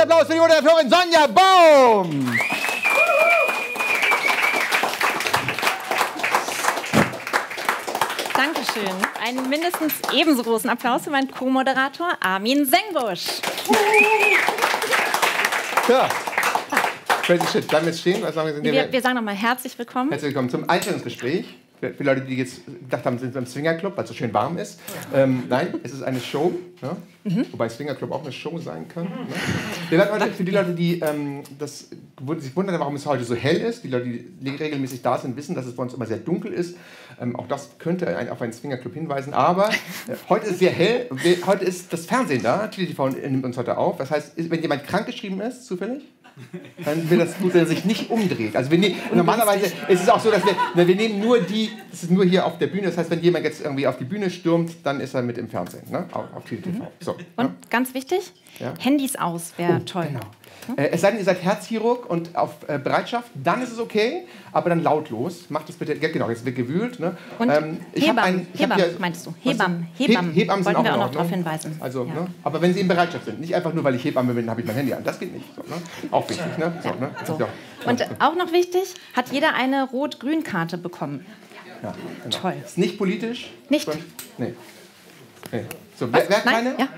Applaus für die Moderatorin Sonja Baum. Dankeschön. Einen mindestens ebenso großen Applaus für meinen Co-Moderator Armin Sengbusch. Ja. Crazy shit. Bleiben wir jetzt stehen? Wir sagen nochmal herzlich willkommen. Herzlich willkommen zum Einstellungsgespräch. Für Leute, die jetzt gedacht haben, sind wir im Swingerclub, weil es so schön warm ist. Nein, es ist eine Show. Ne? Wobei Swingerclub auch eine Show sein kann. Ne? Für die Leute, die sich wundern, warum es heute so hell ist, die Leute, die regelmäßig da sind, wissen, dass es bei uns immer sehr dunkel ist. Auch das könnte auf einen Swingerclub hinweisen. Aber heute ist sehr hell. Heute ist das Fernsehen da. TTV nimmt uns heute auf. Das heißt, wenn jemand krankgeschrieben ist, zufällig, dann wäre das gut, wenn er sich nicht umdreht. Also normalerweise ist es auch so, dass wir nehmen nur das ist nur hier auf der Bühne. Das heißt, wenn jemand jetzt irgendwie auf die Bühne stürmt, dann ist er mit im Fernsehen, ne? Auf TTV. So, und ganz wichtig, Handys aus, wäre toll. Genau. Es sei denn, ihr seid Herzchirurg und auf Bereitschaft, dann ist es okay, aber dann lautlos. Macht das bitte, genau, jetzt wird gewühlt. Ne? Und Hebammen, meinst du? Hebammen wollten wir auch noch darauf hinweisen. Also, ne? Aber wenn sie in Bereitschaft sind, nicht einfach nur, weil ich Hebamme bin, habe ich mein Handy an. Das geht nicht. So, ne? Auch wichtig. Ne? So, ne? So. Und auch noch wichtig, hat jeder eine Rot-Grün-Karte bekommen. Ja, genau. Toll. Ist nicht politisch? Nicht? Nee. So, wer keine? Ja,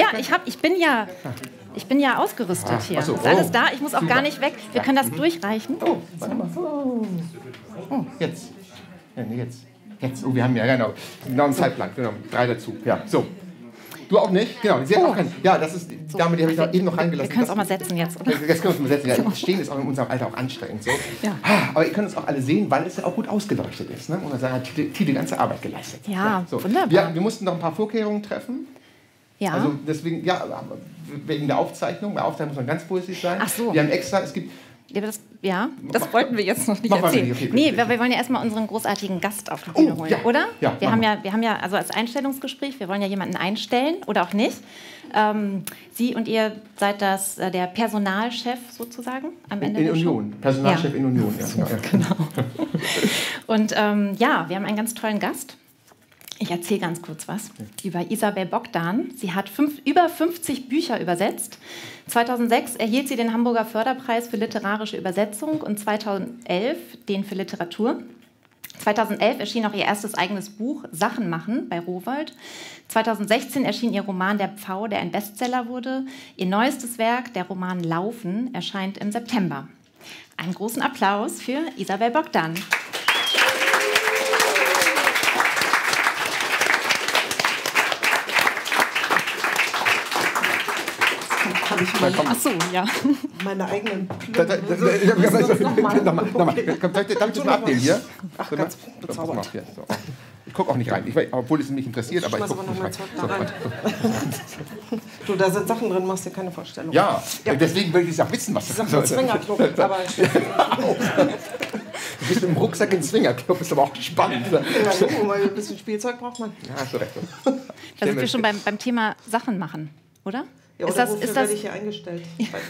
ich bin ja ausgerüstet hier. So. Ist alles da, ich muss auch gar nicht weg. Wir können das durchreichen. Oh, warte mal. Oh, jetzt. Ja, nee, jetzt. Jetzt. Oh, wir haben ja genau einen Zeitplan. Genau, 3 dazu. Ja, so. Du auch nicht? Genau. Sie hat auch keinen. Ja, das ist die Dame, die habe ich eben noch reingelassen. Wir können es auch mal setzen jetzt, oder? Jetzt können wir es mal setzen. Ja, stehen ist auch in unserem Alter auch anstrengend. So. Ja. Aber ihr könnt es auch alle sehen, weil es ja auch gut ausgeleuchtet ist. Ne? Und dann hat die ganze Arbeit geleistet. Ja, so. Wunderbar. Ja, wir mussten noch ein paar Vorkehrungen treffen. Ja. Also deswegen, ja, wegen der Aufzeichnung. Bei Aufzeichnung muss man ganz vorsichtig sein. Ach so. Wir haben extra, es gibt... Das wollten wir jetzt noch nicht erzählen. Okay, nee, wir wollen ja erstmal unseren großartigen Gast auf die Bühne holen, oder? Ja, wir haben ja, also als Einstellungsgespräch, wir wollen ja jemanden einstellen oder auch nicht. Sie und ihr seid der Personalchef sozusagen am Ende der Show? Personalchef in Union. Ja, genau. Und wir haben einen ganz tollen Gast. Ich erzähle ganz kurz was über Isabel Bogdan. Sie hat über 50 Bücher übersetzt. 2006 erhielt sie den Hamburger Förderpreis für literarische Übersetzung und 2011 den für Literatur. 2011 erschien auch ihr erstes eigenes Buch Sachen machen bei Rowohlt. 2016 erschien ihr Roman Der Pfau, der ein Bestseller wurde. Ihr neuestes Werk, der Roman Laufen, erscheint im September. Einen großen Applaus für Isabel Bogdan. Ach so, ja. Meine eigenen Nochmal. Darf ich das mal abnehmen hier? Ach, ganz bezaubert. Ich gucke auch nicht rein, obwohl es mich interessiert, aber ich gucke nicht rein. Du, da sind Sachen drin, machst dir keine Vorstellung. Ja, deswegen will ich es auch wissen, was das ist. Swingerclub, aber... Du bist im Rucksack im Swingerclub, ist aber auch spannend. Ja, mal ein bisschen Spielzeug braucht man. Ja, hast du recht. Da sind wir schon beim Thema Sachen machen, oder? Ja, oder wofür werde ich hier eingestellt?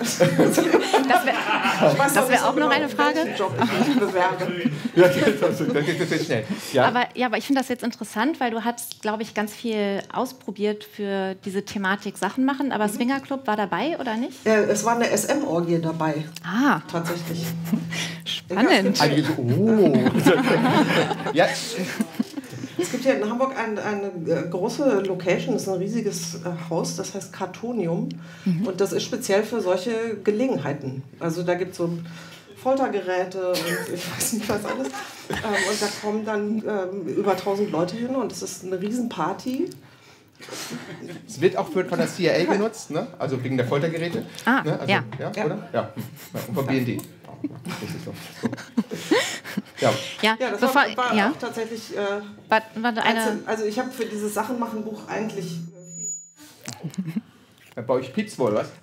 Das wäre auch noch eine Frage. Job ich bewerbe. Ja, das geht schnell. Ja. Aber ich finde das jetzt interessant, weil du hast, glaube ich, ganz viel ausprobiert für diese Thematik Sachen machen. Aber Swingerclub war dabei, oder nicht? Ja, es war eine SM-Orgie dabei. Ah. Tatsächlich. Spannend. Ja. Es gibt hier in Hamburg eine große Location, das ist ein riesiges Haus, das heißt Kartonium. Und das ist speziell für solche Gelegenheiten. Also da gibt es so Foltergeräte und ich weiß nicht was alles. Und da kommen dann über 1000 Leute hin und es ist eine Riesenparty. Es wird auch von der CIA genutzt, ne? Also wegen der Foltergeräte. Ah, ne? Also, ja. Oder? Ja. Und vom BND. Ja, das war auch tatsächlich... also ich habe für dieses Sachen-machen-Buch eigentlich... Bei euch piept's wohl, was?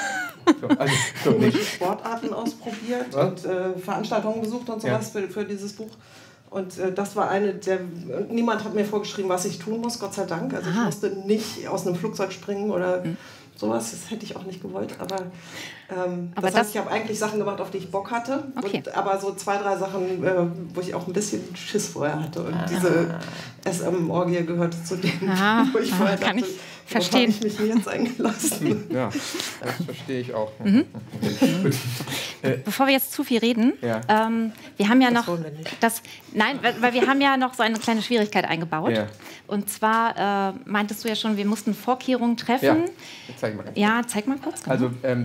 Sportarten ausprobiert und Veranstaltungen besucht und sowas für dieses Buch. Und das war eine der... Niemand hat mir vorgeschrieben, was ich tun muss, Gott sei Dank. Also ich musste nicht aus einem Flugzeug springen oder... Sowas, das hätte ich auch nicht gewollt, aber das heißt, ich habe eigentlich Sachen gemacht, auf die ich Bock hatte, aber so 2, 3 Sachen, wo ich auch ein bisschen Schiss vorher hatte und diese SM-Orgie gehörte zu denen, wo ich vorher dachte, verstehen. Habe ich mich jetzt eingelassen. Ja, das verstehe ich auch. Bevor wir jetzt zu viel reden, Ja. Wir haben ja Das noch wollen wir nicht. Nein, weil wir haben ja noch so eine kleine Schwierigkeit eingebaut. Ja. Und zwar meintest du ja schon, wir mussten Vorkehrungen treffen. Ja, jetzt zeig mal ganz Ja, zeig mal kurz. Genau.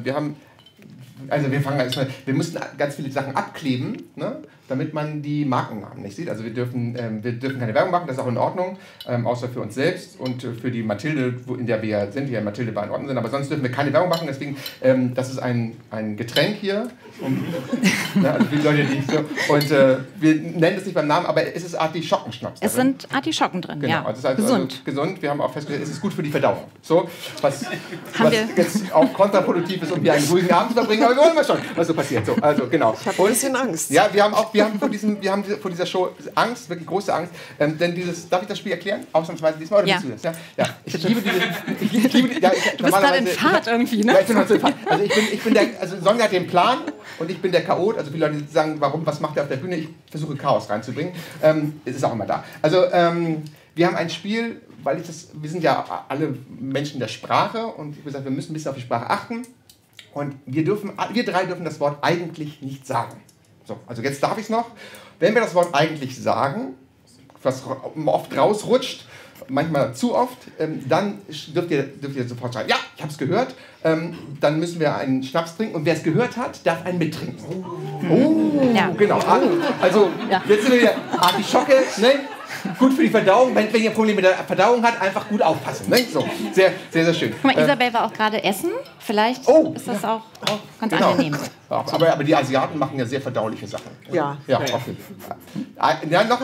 Also wir fangen erstmal, wir mussten ganz viele Sachen abkleben, ne, damit man die Markennamen nicht sieht. Also wir dürfen keine Werbung machen, das ist auch in Ordnung, außer für uns selbst und für die Mathilde, in der wir ja sind, die ja Mathilde bei in Ordnung sind, aber sonst dürfen wir keine Werbung machen, deswegen, das ist ein Getränk hier, also für die Leute, die so, und wir nennen es nicht beim Namen, aber es ist Artischockenschnaps. Es sind Artischocken drin, Genau, ja. also es ist Gesund. Gesund. Wir haben auch festgestellt, es ist gut für die Verdauung. So, was wir- jetzt auch kontraproduktiv ist, um hier einen ruhigen Abend zu verbringen, aber wir wollen mal schon, was so passiert. So, also genau. Ich habe ein bisschen Angst. Ja, wir haben vor dieser Show Angst, wirklich große Angst. Denn darf ich das Spiel erklären? Ausnahmsweise diesmal, oder Ja. willst du das? Ja. Ich liebe diese. Ja, Du bist gerade in Fahrt irgendwie, ne? Ja, ich bin heute in Fahrt. Also Sonja hat den Plan und ich bin der Chaot. Also viele Leute sagen, was macht er auf der Bühne? Ich versuche Chaos reinzubringen. Es ist auch immer da. Also wir haben ein Spiel, wir sind ja alle Menschen der Sprache und ich habe gesagt, wir müssen ein bisschen auf die Sprache achten. Und wir drei dürfen das Wort eigentlich nicht sagen. So, also jetzt darf ich es noch. Wenn wir das Wort eigentlich sagen, was oft rausrutscht, manchmal zu oft, dann dürft ihr sofort sagen, ja, ich habe es gehört. Dann müssen wir einen Schnaps trinken und wer es gehört hat, darf einen mittrinken. Oh, Ja. genau. Also Ja. jetzt sind wir wieder Artischocke, ne? Gut für die Verdauung. Wenn ihr Probleme mit der Verdauung habt, einfach gut aufpassen. Ne? So, sehr, sehr, sehr schön. Guck mal, Isabel war auch gerade essen. Vielleicht ist das auch ganz Genau. angenehm. Aber die Asiaten machen ja sehr verdauliche Sachen. Ja. Ja, auf jeden Fall. Ja, noch.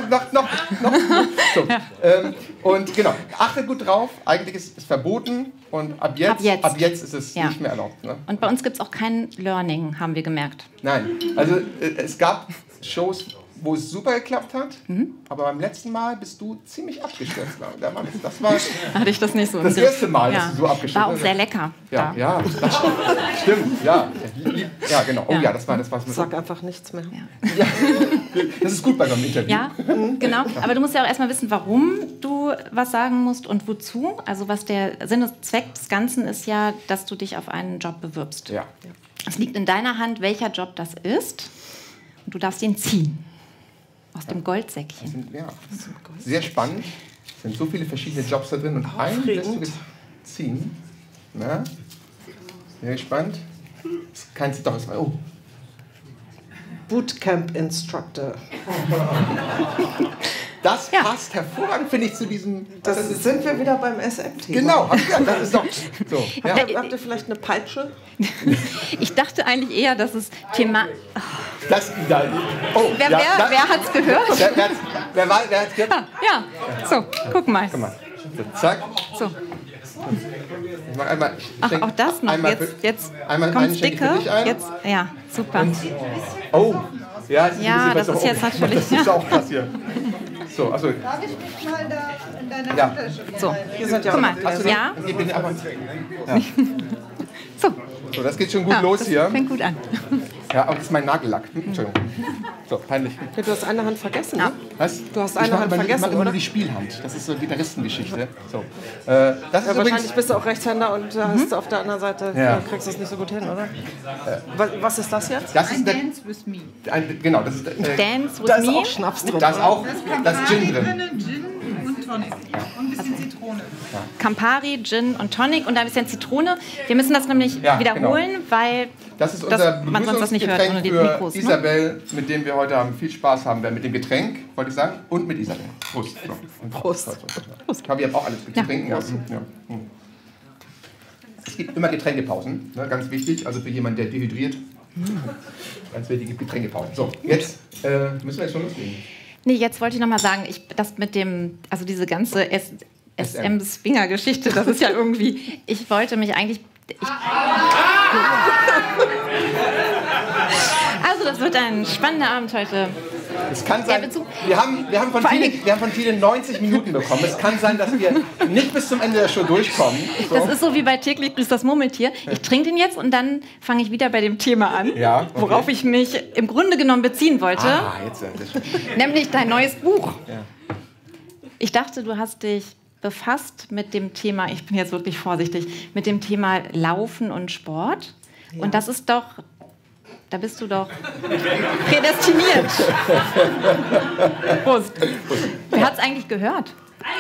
So, und genau, achtet gut drauf. Eigentlich ist es verboten und ab jetzt ist es nicht mehr erlaubt. Ne? Und bei uns gibt es auch kein Learning, haben wir gemerkt. Nein, also es gab Shows, wo es super geklappt hat, aber beim letzten Mal bist du ziemlich abgestürzt. Das war Hatte ich das nicht so im das Griff. erste Mal, dass Ja. du so abgestürzt War auch bist. sehr lecker. Ja, da. ja, das stimmt, ja. Ja, genau. Oh ja, das war Sag einfach nichts mehr. Ja, das ist gut bei so einem Interview. Ja, genau. Aber du musst ja auch erstmal wissen, warum du was sagen musst und wozu. Also was der Sinn und Zweck des Ganzen ist ja, dass du dich auf einen Job bewirbst. Ja. Es liegt in deiner Hand, welcher Job das ist. Und du darfst ihn ziehen. Aus dem Goldsäckchen. Ja, sehr spannend. Es sind so viele verschiedene Jobs da drin und einen wirst du jetzt ziehen. Na? Sehr gespannt. Das kannst du doch erstmal. Oh. Bootcamp Instructor. Das passt hervorragend, finde ich, zu diesem. Sind wir wieder beim SM-Thema. Genau, das ist doch so. Ja. Habt ihr vielleicht eine Peitsche? Ich dachte eigentlich eher, dass es Thema... Oh, Wer hat's gehört? Wer hat's gehört? Ja, so, guck mal. Guck mal. So, zack. So. Ich mach einmal, Ach, auch das noch. Jetzt kommt dicke. Jetzt, ja, super. Oh, ja, Ja, das ist jetzt natürlich... Das ist auch krass hier. So, also. Darf ich mich mal da in deine Ja. Handtasche? So, Hier sind ja guck mal. Hast du Ja, Ich bin aber, so. so, das geht schon gut los das hier. fängt gut an. Ja, aber das ist mein Nagellack. Entschuldigung. So, peinlich. Du hast eine Hand vergessen, ne? Was? Du hast eine Hand vergessen, Ich mache immer oder? nur die Spielhand. Das ist so Gitarristengeschichte. So. Das ist Ja, wahrscheinlich übrigens... bist du auch Rechtshänder und hast du auf der anderen Seite kriegst du es nicht so gut hin, oder? Was ist das jetzt? Das ist Dance with me. genau, das ist... Dance with Da ist me. auch Schnaps drin. da ist auch das Gin drin. Gin und Tonic. Und ein bisschen Zitrone. Campari, Gin und Tonic und ein bisschen Zitrone. Wir müssen das nämlich Ja, wiederholen, weil Das ist unser man sonst das nicht hört ohne Begrüßungsgetränk die für Mikros. Ne? Isabel, mit dem wir heute haben viel Spaß haben werden. Mit dem Getränk, wollte ich sagen, und mit Isabel. Prost. So. Und Prost. Ich glaube, ihr habt auch alles zu trinken. Ja. Ja. Es gibt immer Getränkepausen, ne, ganz wichtig. Also für jemanden, der dehydriert. Ganz wichtige Getränkepausen. So, jetzt müssen wir jetzt schon loslegen. Nee, jetzt wollte ich noch mal sagen, das mit dem, also diese ganze SM-Swinger-Geschichte, das ist ja irgendwie, ich wollte mich eigentlich... Also das wird ein spannender Abend heute. Es kann sein, Bezug- wir haben von Tine 90 Minuten bekommen. Es kann sein, dass wir nicht bis zum Ende der Show durchkommen. So. Das ist so wie bei täglich grüßt das Murmeltier. Ich trinke den jetzt und dann fange ich wieder bei dem Thema an, Ja, okay. worauf ich mich im Grunde genommen beziehen wollte, Jetzt, nämlich dein neues Buch. Ja. Ich dachte, du hast dich befasst mit dem Thema, ich bin jetzt wirklich vorsichtig, mit dem Thema Laufen und Sport. Ja. Und das ist doch, da bist du doch prädestiniert. Prost. Wer hat es eigentlich gehört?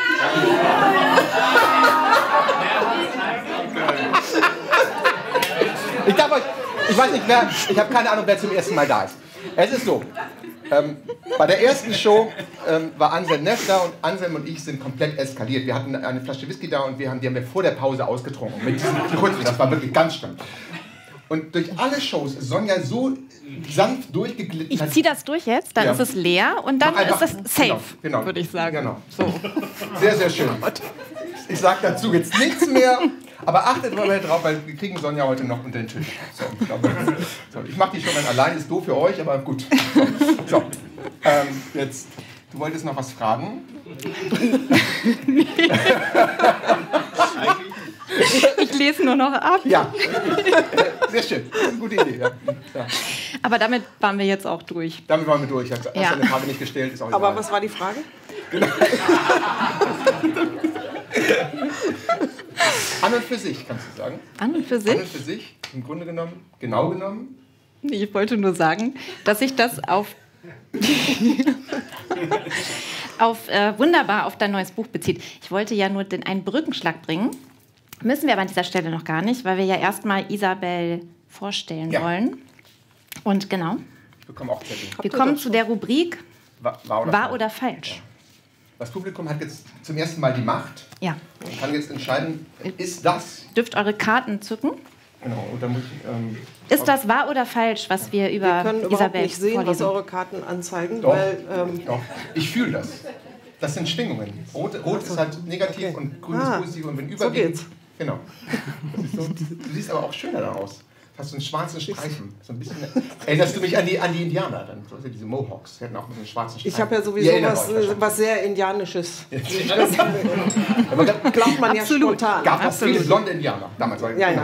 Ich weiß nicht, ich habe keine Ahnung, wer zum ersten Mal da ist. Es ist so, bei der ersten Show war Anselm Neff da und Anselm und ich sind komplett eskaliert. Wir hatten eine Flasche Whisky da und die haben wir vor der Pause ausgetrunken. Mit diesem Kurzen, das war wirklich ganz schlimm. Und durch alle Shows ist Sonja so sanft durchgeglitten. Ich ziehe das durch jetzt, dann ist es leer und dann ist es safe, genau, würde ich sagen. Genau. So. Sehr, sehr schön. Ich sage dazu jetzt nichts mehr, aber achtet mal drauf, weil wir kriegen Sonja heute noch unter den Tisch. Ich mache die schon dann allein, ist doof für euch, aber gut. So. Jetzt, du wolltest noch was fragen? Ich lese nur noch ab. Ja, sehr schön. Das ist eine gute Idee. Ja. Aber damit waren wir jetzt auch durch. Damit waren wir durch. Ich habe eine Frage nicht gestellt. Ist auch aber was war die Frage? Genau. An und für sich, kannst du sagen. An und für sich? An und für sich, im Grunde genommen, genau genommen. Ich wollte nur sagen, dass sich das wunderbar auf dein neues Buch bezieht. Ich wollte ja nur einen Brückenschlag bringen. Müssen wir aber an dieser Stelle noch gar nicht, weil wir ja erstmal Isabel vorstellen wollen. Und genau. Ich bekomme auch Zettel. Wir kommen zu der Rubrik Wahr oder falsch. Ja. Das Publikum hat jetzt zum ersten Mal die Macht. Ja. Und kann jetzt entscheiden, ist das... Dürft eure Karten zücken. Genau. Und dann muss ich, ist das wahr oder falsch, was wir über können Isabel überhaupt nicht sehen, vorlesen? was eure Karten anzeigen. Doch, weil, doch. Ich fühle das. Das sind Schwingungen. Rot ist halt negativ und grün ist positiv. Und wenn überwiegend... So geht's. Genau. Du siehst aber auch schöner da aus. Du hast so einen schwarzen Streifen. So ein bisschen, erinnerst du mich an die Indianer? Dann, so diese Mohawks. Die hatten auch mit einem schwarzen Streifen. Ich habe ja sowieso was sehr Indianisches. Aber glaubt man ja Absolut. spontan. gab auch viele blonde Indianer. Damals war Ja.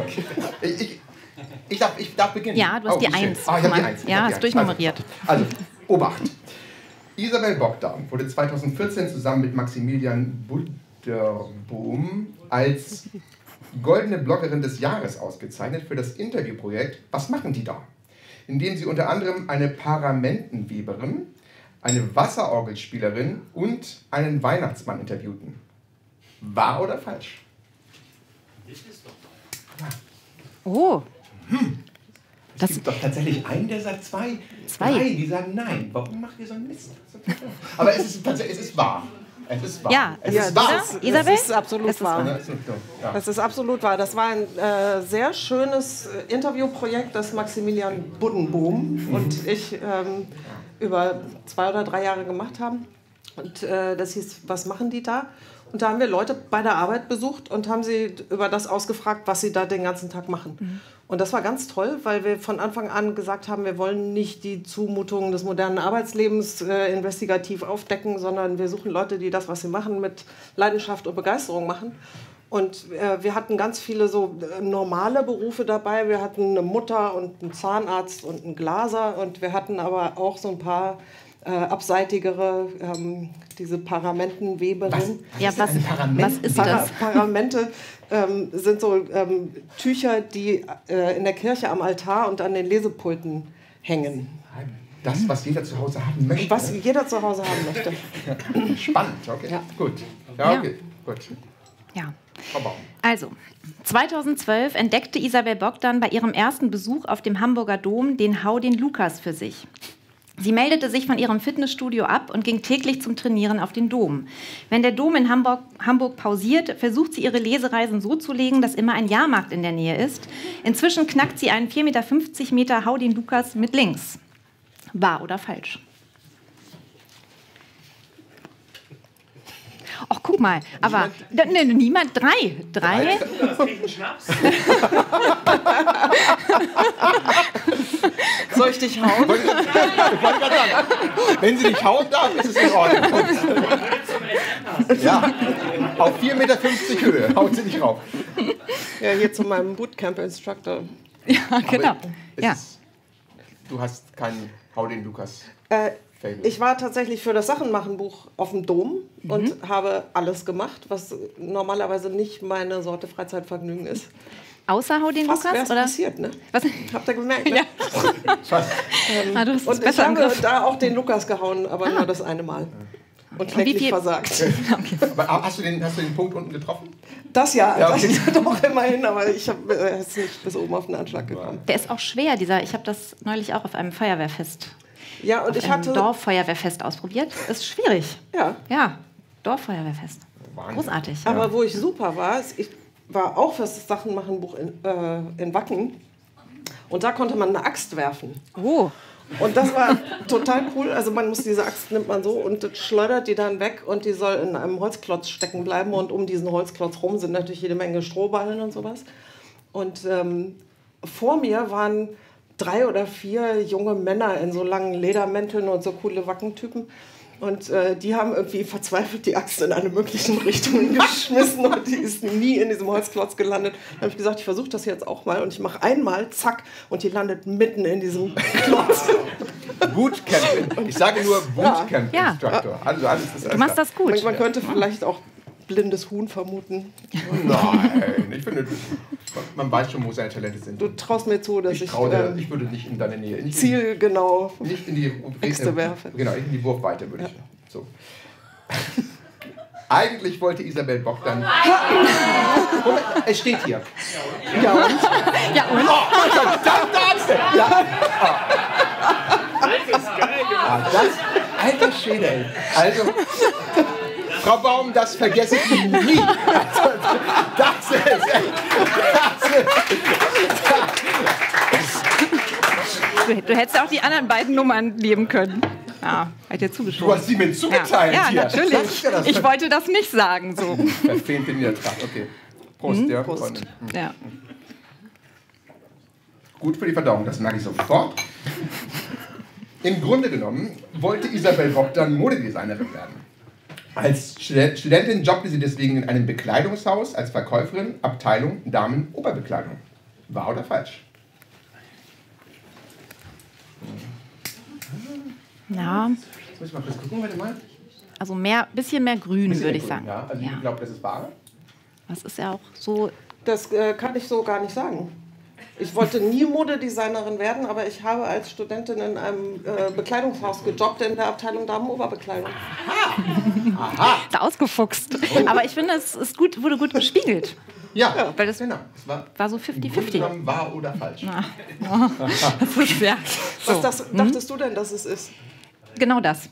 Ich darf beginnen. Ja, du hast die 1. Ich habe die 1. Ja, hast durchnummeriert. Also, Obacht. Isabel Bogdan wurde 2014 zusammen mit Maximilian Budderboom als Goldene Bloggerin des Jahres ausgezeichnet für das Interviewprojekt Was machen die da?, in dem sie unter anderem eine Paramentenweberin, eine Wasserorgelspielerin und einen Weihnachtsmann interviewten. Wahr oder falsch? Oh. Es gibt doch tatsächlich einen, der sagt zwei. Drei, die sagen nein. Warum macht ihr so einen Mist? Aber es ist wahr. Es ist wahr. Ja, es ist wahr. Isabel? Das ist absolut wahr. Das ist absolut wahr. Das war ein sehr schönes Interviewprojekt, das Maximilian Buddenboom und ich über 2 oder 3 Jahre gemacht haben. Und das hieß, was machen die da? Und da haben wir Leute bei der Arbeit besucht und haben sie über das ausgefragt, was sie da den ganzen Tag machen. Und das war ganz toll, weil wir von Anfang an gesagt haben, wir wollen nicht die Zumutungen des modernen Arbeitslebens investigativ aufdecken, sondern wir suchen Leute, die das, was sie machen, mit Leidenschaft und Begeisterung machen. Und wir hatten ganz viele so normale Berufe dabei. Wir hatten eine Mutter und einen Zahnarzt und einen Glaser. Und wir hatten aber auch so ein paar abseitigere, diese Paramentenweberin. Was ist das? Paramente sind so Tücher, die in der Kirche am Altar und an den Lesepulten hängen. Das, was jeder zu Hause haben möchte. Was jeder zu Hause haben möchte. Spannend, okay. Ja. Gut. Ja, okay. Gut. Ja. Also, 2012 entdeckte Isabel Bogdan bei ihrem ersten Besuch auf dem Hamburger Dom den Hau den Lukas für sich. Sie meldete sich von ihrem Fitnessstudio ab und ging täglich zum Trainieren auf den Dom. Wenn der Dom in Hamburg pausiert, versucht sie ihre Lesereisen so zu legen, dass immer ein Jahrmarkt in der Nähe ist. Inzwischen knackt sie einen 4,50 Meter Hau den Lukas mit links. Wahr oder falsch? Ach, guck mal, aber niemand. 3. Soll ich dich hauen? Ich wollte gerade sagen, wenn sie dich hauen darf, ist es in Ordnung. Ja, auf 4,50 Meter Höhe haut sie dich rauf. Ja, hier zu meinem Bootcamp-Instructor. Ja, genau. Ja. Du hast keinen Hau den Lukas. Ich war tatsächlich für das Sachenmachen-Buch auf dem Dom und habe alles gemacht, was normalerweise nicht meine Sorte Freizeitvergnügen ist. Außer Hau den Fast Lukas? wär's Oder? passiert, ne? Was? Habt ihr gemerkt, ne? Ja. Du hast es Und ich besser im habe Griff. da auch den Lukas gehauen, aber nur das eine Mal. Und kläglich viel- versagt. Aber hast du den Punkt unten getroffen? Das ja, Ja, okay. das doch immerhin, aber ich habe es nicht bis oben auf den Anschlag gekommen. Der ist auch schwer, dieser. Ich habe das neulich auch auf einem Feuerwehrfest, Ja, und auf ich einem hatte... Dorffeuerwehrfest ausprobiert. Ist schwierig. Ja, Ja, Dorffeuerwehrfest. Großartig. aber wo ich super war, ist, ich war auch für das Sachenmachen-Buch in Wacken. Und da konnte man eine Axt werfen. Oh, Und das war total cool. Also man muss diese Axt, nimmt man so und schleudert die dann weg und die soll in einem Holzklotz stecken bleiben. Und um diesen Holzklotz rum sind natürlich jede Menge Strohballen und sowas. Und vor mir waren 3 oder 4 junge Männer in so langen Ledermänteln und so coole Wackentypen. Und die haben irgendwie verzweifelt die Axt in alle möglichen Richtungen geschmissen und die ist nie in diesem Holzklotz gelandet. Dann habe ich gesagt, ich versuche das jetzt auch mal und ich mache einmal, zack, und die landet mitten in diesem Klotz. Bootcamp. Ich sage nur Bootcamp-Instructor. Also alles ist du machst das gut. Man könnte vielleicht auch blindes Huhn vermuten. Nein, ich finde, man weiß schon, wo seine Talente sind. Du traust mir zu, dass Ich würde nicht in deine Nähe. zielgenau Nicht in die Äxte werfe. Genau, in die Wurfweite würde ich. So. Eigentlich wollte Isabel Bogdan. Moment, es steht hier. Ja, und? Ja, und? Alter Schwede, ey. Also, Frau Baum, das vergesse ich Ihnen nie. Also, das ist echt. Du hättest auch die anderen beiden Nummern nehmen können. Ja, hat dir zugeschoben. Du hast sie mir zugeteilt Ja, hier. natürlich. Das ist ja das Ich wollte das nicht sagen. So. verfehlte Niedertrag. Okay. Prost, ja. Prost. Freunde. Ja. Gut für die Verdauung, das merke ich sofort. Im Grunde genommen wollte Isabel Bogdan Modedesignerin werden. Als Studentin jobbte sie deswegen in einem Bekleidungshaus als Verkäuferin, Abteilung Damen-Oberbekleidung. Wahr oder falsch? Ja, Jetzt muss ich mal kurz gucken, warte mal. also bisschen mehr grün, würde ich sagen. Ja, also Ja. ich glaube, das ist wahr. Das ist ja auch so. Das kann ich so gar nicht sagen. Ich wollte nie Modedesignerin werden, aber ich habe als Studentin in einem Bekleidungshaus gejobbt in der Abteilung Damenoberbekleidung. Da ausgefuchst. Aber ich finde, es ist gut, wurde gut gespiegelt. Ja, weil das genau. Es war war so im Grunde 50-50. genommen wahr oder falsch. Das ist, ja. So. Was dachtest du denn, dass es ist? Genau das.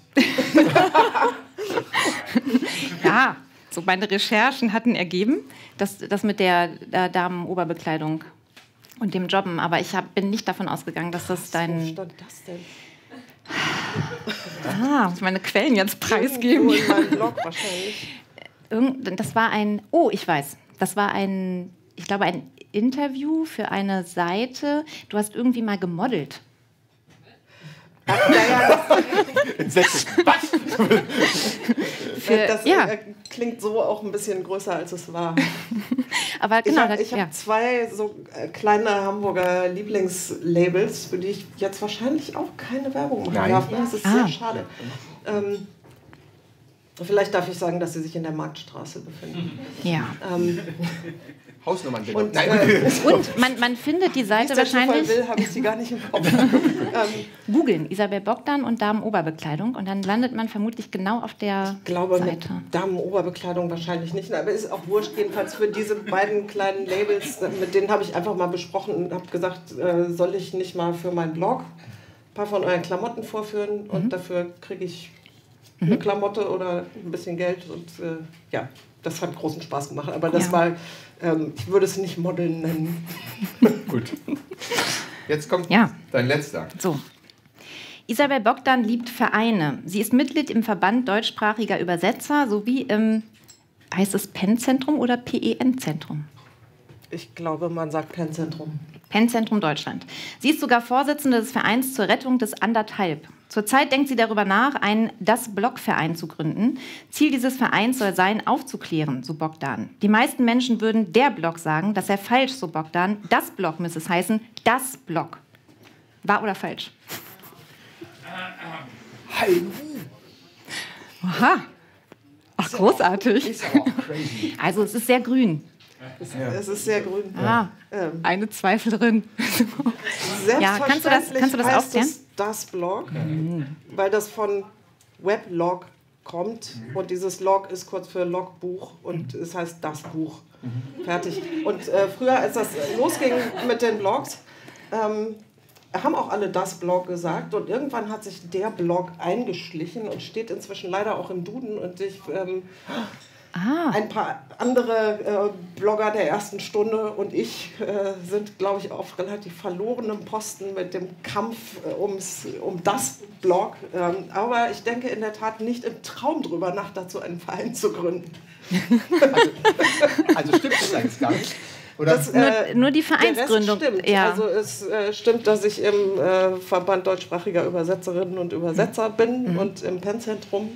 Ja, so meine Recherchen hatten ergeben, dass das mit der Damenoberbekleidung und dem Jobben, aber ich bin nicht davon ausgegangen, dass das Wo dein... stand das denn? Muss ich meine Quellen jetzt Irgendwo preisgeben? in meinem Blog wahrscheinlich. Das war ich weiß. Das war ich glaube, ein Interview für eine Seite. Du hast irgendwie mal gemodelt. Entsetzlich. Was? Das ja. Klingt so auch ein bisschen größer, als es war. Aber genau, Ich habe ja. 2 so kleine Hamburger Lieblingslabels, für die ich jetzt wahrscheinlich auch keine Werbung machen Nein. darf. Ne? Das ist sehr schade. Vielleicht darf ich sagen, dass sie sich in der Marktstraße befinden. Ja. Hausnummern bitte. Und, Und man findet die Seite der Zufall wahrscheinlich, will, habe ich sie gar nicht im Kopf. googeln, Isabel Bogdan und Damenoberbekleidung und dann landet man vermutlich genau auf der Ich glaube, mit Seite. Damenoberbekleidung wahrscheinlich nicht. Aber ist auch wurscht. Jedenfalls für diese beiden kleinen Labels, mit denen habe ich einfach mal besprochen und habe gesagt, soll ich nicht mal für meinen Blog ein paar von euren Klamotten vorführen und dafür kriege ich eine Klamotte oder ein bisschen Geld. Und ja, das hat großen Spaß gemacht. Aber das war, ich würde es nicht Modeln nennen. Gut. Jetzt kommt Ja. dein letzter. So. Isabel Bogdan liebt Vereine. Sie ist Mitglied im Verband deutschsprachiger Übersetzer sowie im, heißt es PEN-Zentrum oder PEN-Zentrum? Ich glaube, man sagt PEN-Zentrum. PEN-Zentrum Deutschland. Sie ist sogar Vorsitzende des Vereins zur Rettung des Anderthalb. Zurzeit denkt sie darüber nach, einen Das-Blog-Verein zu gründen. Ziel dieses Vereins soll sein, aufzuklären, so Bogdan. Die meisten Menschen würden der Blog sagen, das sei falsch, so Bogdan. Das Blog müsse es heißen, das Blog. Wahr oder falsch? Aha. Ach, großartig. Ist aber auch crazy. Also es ist sehr grün. Es ist sehr grün. Ah, eine Zweiflerin. Ja, kannst du das heißt aufklären? es das Blog, weil das von Weblog kommt und dieses Log ist kurz für Logbuch und es heißt das Buch. Fertig. Und früher, als das losging mit den Blogs, haben auch alle das Blog gesagt und irgendwann hat sich der Blog eingeschlichen und steht inzwischen leider auch im Duden und ein paar andere Blogger der ersten Stunde und ich sind, glaube ich, auf relativ verlorenem Posten mit dem Kampf um das Blog. Aber ich denke in der Tat nicht im Traum drüber nach, dazu einen Verein zu gründen. Also stimmt das eigentlich gar nicht? Oder? Nur die Vereinsgründung. Der Rest stimmt. Ja. Also es stimmt, dass ich im Verband deutschsprachiger Übersetzerinnen und Übersetzer bin und im PEN-Zentrum.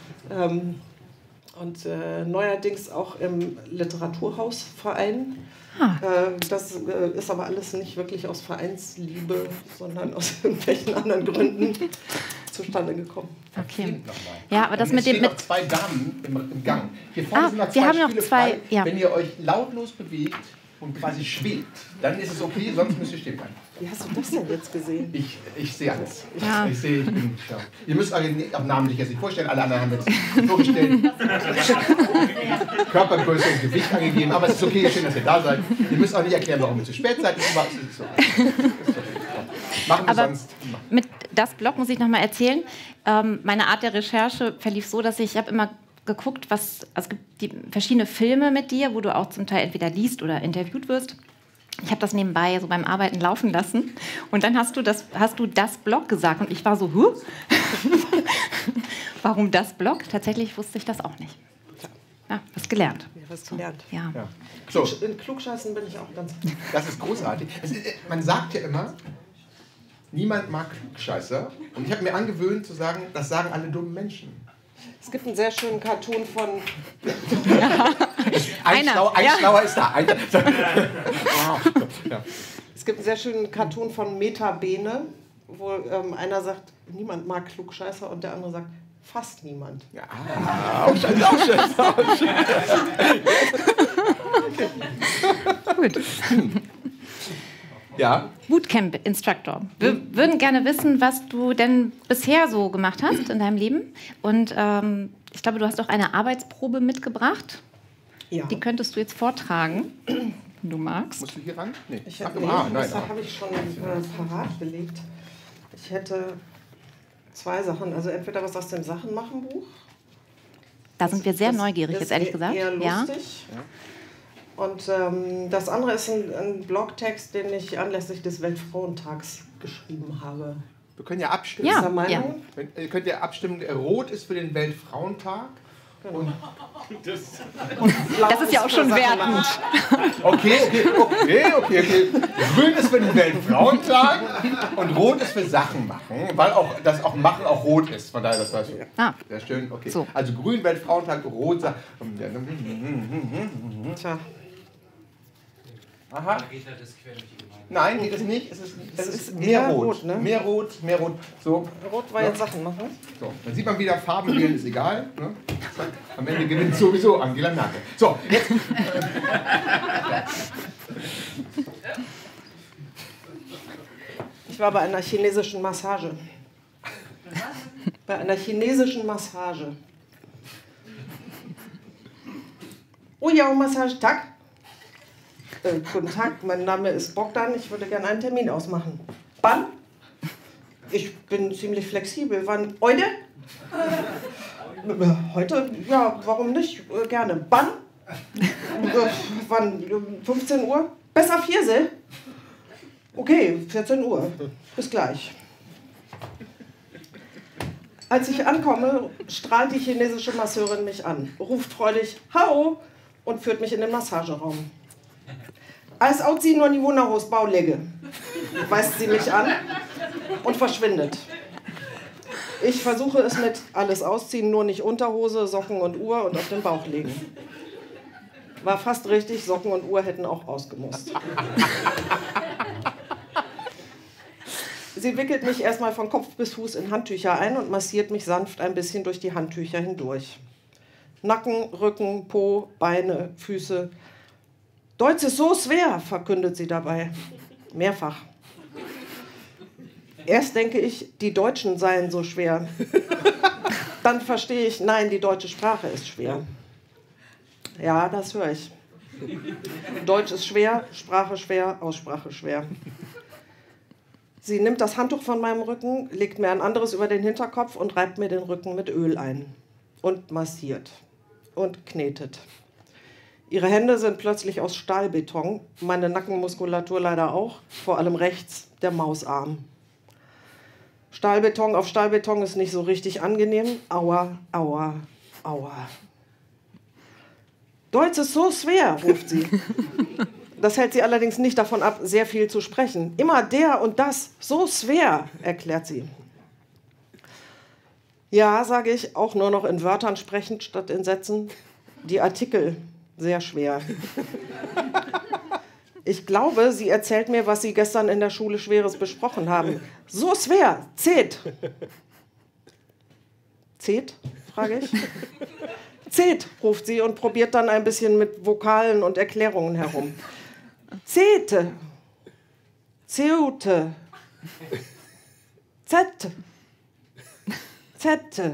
Und neuerdings auch im Literaturhausverein. Das ist aber alles nicht wirklich aus Vereinsliebe, sondern aus irgendwelchen anderen Gründen zustande gekommen. Okay. Ja, aber das Es mit dem... stehen noch zwei Damen im Gang. Hier vorne sind noch wir zwei haben noch Stühle zwei, frei. ja. Wenn ihr euch lautlos bewegt und quasi schwebt, dann ist es okay, sonst müsst ihr stehen bleiben. Wie hast du das denn jetzt gesehen? Ich sehe alles. Ja. Ich bin, ja. Ihr müsst euch auch namentlich jetzt nicht vorstellen, alle anderen haben jetzt vorgestellt. Körpergröße und Gewicht angegeben, aber es ist okay, schön, dass ihr da seid. Ihr müsst auch nicht erklären, warum ihr zu spät seid. Es ist okay. Machen wir Aber sonst. mit das Blog muss ich noch mal erzählen. Meine Art der Recherche verlief so, dass ich habe immer geguckt, es gibt verschiedene Filme mit dir, wo du auch zum Teil entweder liest oder interviewt wirst. Ich habe das nebenbei so beim Arbeiten laufen lassen und dann hast du das Blog gesagt und ich war so, huh? Warum das Blog? Tatsächlich wusste ich das auch nicht. Ja, was gelernt. Ja, was gelernt. Ja. Ja. So, In Klugscheißen bin ich auch ganz... das ist großartig. Man sagt ja immer, niemand mag Klugscheißer. Und ich habe mir angewöhnt zu sagen, das sagen alle dummen Menschen. Es gibt einen sehr schönen Cartoon von... Ein Schlauer ist da. Ja. Es gibt einen sehr schönen Cartoon von Meta Bene, wo einer sagt, niemand mag Klugscheißer und der andere sagt, fast niemand. Ja, auch schön. Gut. Ja. Bootcamp-Instructor. Wir würden gerne wissen, was du denn bisher so gemacht hast in deinem Leben. Und ich glaube, du hast auch eine Arbeitsprobe mitgebracht. Ja. Die könntest du jetzt vortragen, wenn du magst. Musst du hier ran? Nee. Das habe ich schon parat gelegt. Ich hätte zwei Sachen. Also entweder was aus dem Sachenmachen-Buch. Da sind wir sehr neugierig, Das jetzt ehrlich gesagt. eher Ja. lustig. Und das andere ist ein Blogtext, den ich anlässlich des Weltfrauentags geschrieben habe. Wir können ja abstimmen. Ja. Ist der Meinung? Ihr könnt ja abstimmen. Rot ist für den Weltfrauentag. Genau. Und Das ist ja auch schon wertend. Okay. Grün ist für den Weltfrauentag und Rot ist für Sachen machen, weil auch das auch Machen auch rot ist. Von daher, das war sehr schön. Okay. So. Also Grün Weltfrauentag, Rot Sachen. Tja, Aha. Nein, geht es nicht. Es ist mehr eher rot. rot, ne? Mehr rot. So. Rot war jetzt Sachen machen. So, dann sieht man wieder, Farben wählen ist egal. Ne? Am Ende gewinnt sowieso Angela Merkel. So, jetzt. Ich war bei einer chinesischen Massage. Bei einer chinesischen Massage. Oh ja, Massage, Tag. Guten Tag, mein Name ist Bogdan, ich würde gerne einen Termin ausmachen. Wann? Ich bin ziemlich flexibel. Wann? Heute? Heute? Ja, warum nicht? Gerne. Wann? Wann? 15 Uhr? Besser 4, Sel? Okay, 14 Uhr. Bis gleich. Als ich ankomme, strahlt die chinesische Masseurin mich an, ruft freudig Hao und führt mich in den Massageraum. Alles ausziehen nur die Wunderhaus Baulege, weist sie mich an und verschwindet. Ich versuche es mit alles ausziehen, nur nicht Unterhose, Socken und Uhr und auf den Bauch legen. War fast richtig, Socken und Uhr hätten auch ausgemusst. Sie wickelt mich erstmal von Kopf bis Fuß in Handtücher ein und massiert mich sanft ein bisschen durch die Handtücher hindurch. Nacken, Rücken, Po, Beine, Füße. Deutsch ist so schwer, verkündet sie dabei. Mehrfach. Erst denke ich, die Deutschen seien so schwer. Dann verstehe ich, nein, die deutsche Sprache ist schwer. Ja, das höre ich. Deutsch ist schwer, Sprache schwer, Aussprache schwer. Sie nimmt das Handtuch von meinem Rücken, legt mir ein anderes über den Hinterkopf und reibt mir den Rücken mit Öl ein. Und massiert. Und knetet. Ihre Hände sind plötzlich aus Stahlbeton, meine Nackenmuskulatur leider auch, vor allem rechts, der Mausarm. Stahlbeton auf Stahlbeton ist nicht so richtig angenehm. Aua, aua, aua. Deutsch ist so schwer, ruft sie. Das hält sie allerdings nicht davon ab, sehr viel zu sprechen. Immer der und das, so schwer, erklärt sie. Ja, sage ich, auch nur noch in Wörtern sprechend statt in Sätzen. Die Artikel, sehr schwer. Ich glaube, sie erzählt mir, was sie gestern in der Schule Schweres besprochen haben. So schwer, zählt. Zählt, frage ich. Zählt, ruft sie und probiert dann ein bisschen mit Vokalen und Erklärungen herum. Zete, Zeute, Zette, Zette.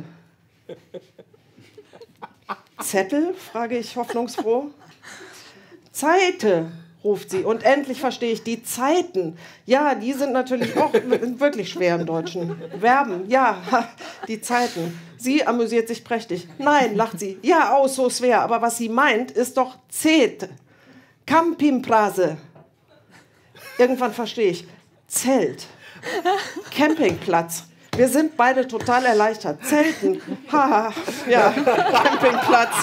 Zettel, frage ich hoffnungsfroh. Zeite, ruft sie. Und endlich verstehe ich die Zeiten. Ja, die sind natürlich auch wirklich schwer im Deutschen. Verben, ja, die Zeiten. Sie amüsiert sich prächtig. Nein, lacht sie. Ja, auch so schwer. Aber was sie meint, ist doch Zete. Campingprase. Irgendwann verstehe ich. Zelt. Campingplatz. Wir sind beide total erleichtert. Zelten. Haha. Ja, Campingplatz.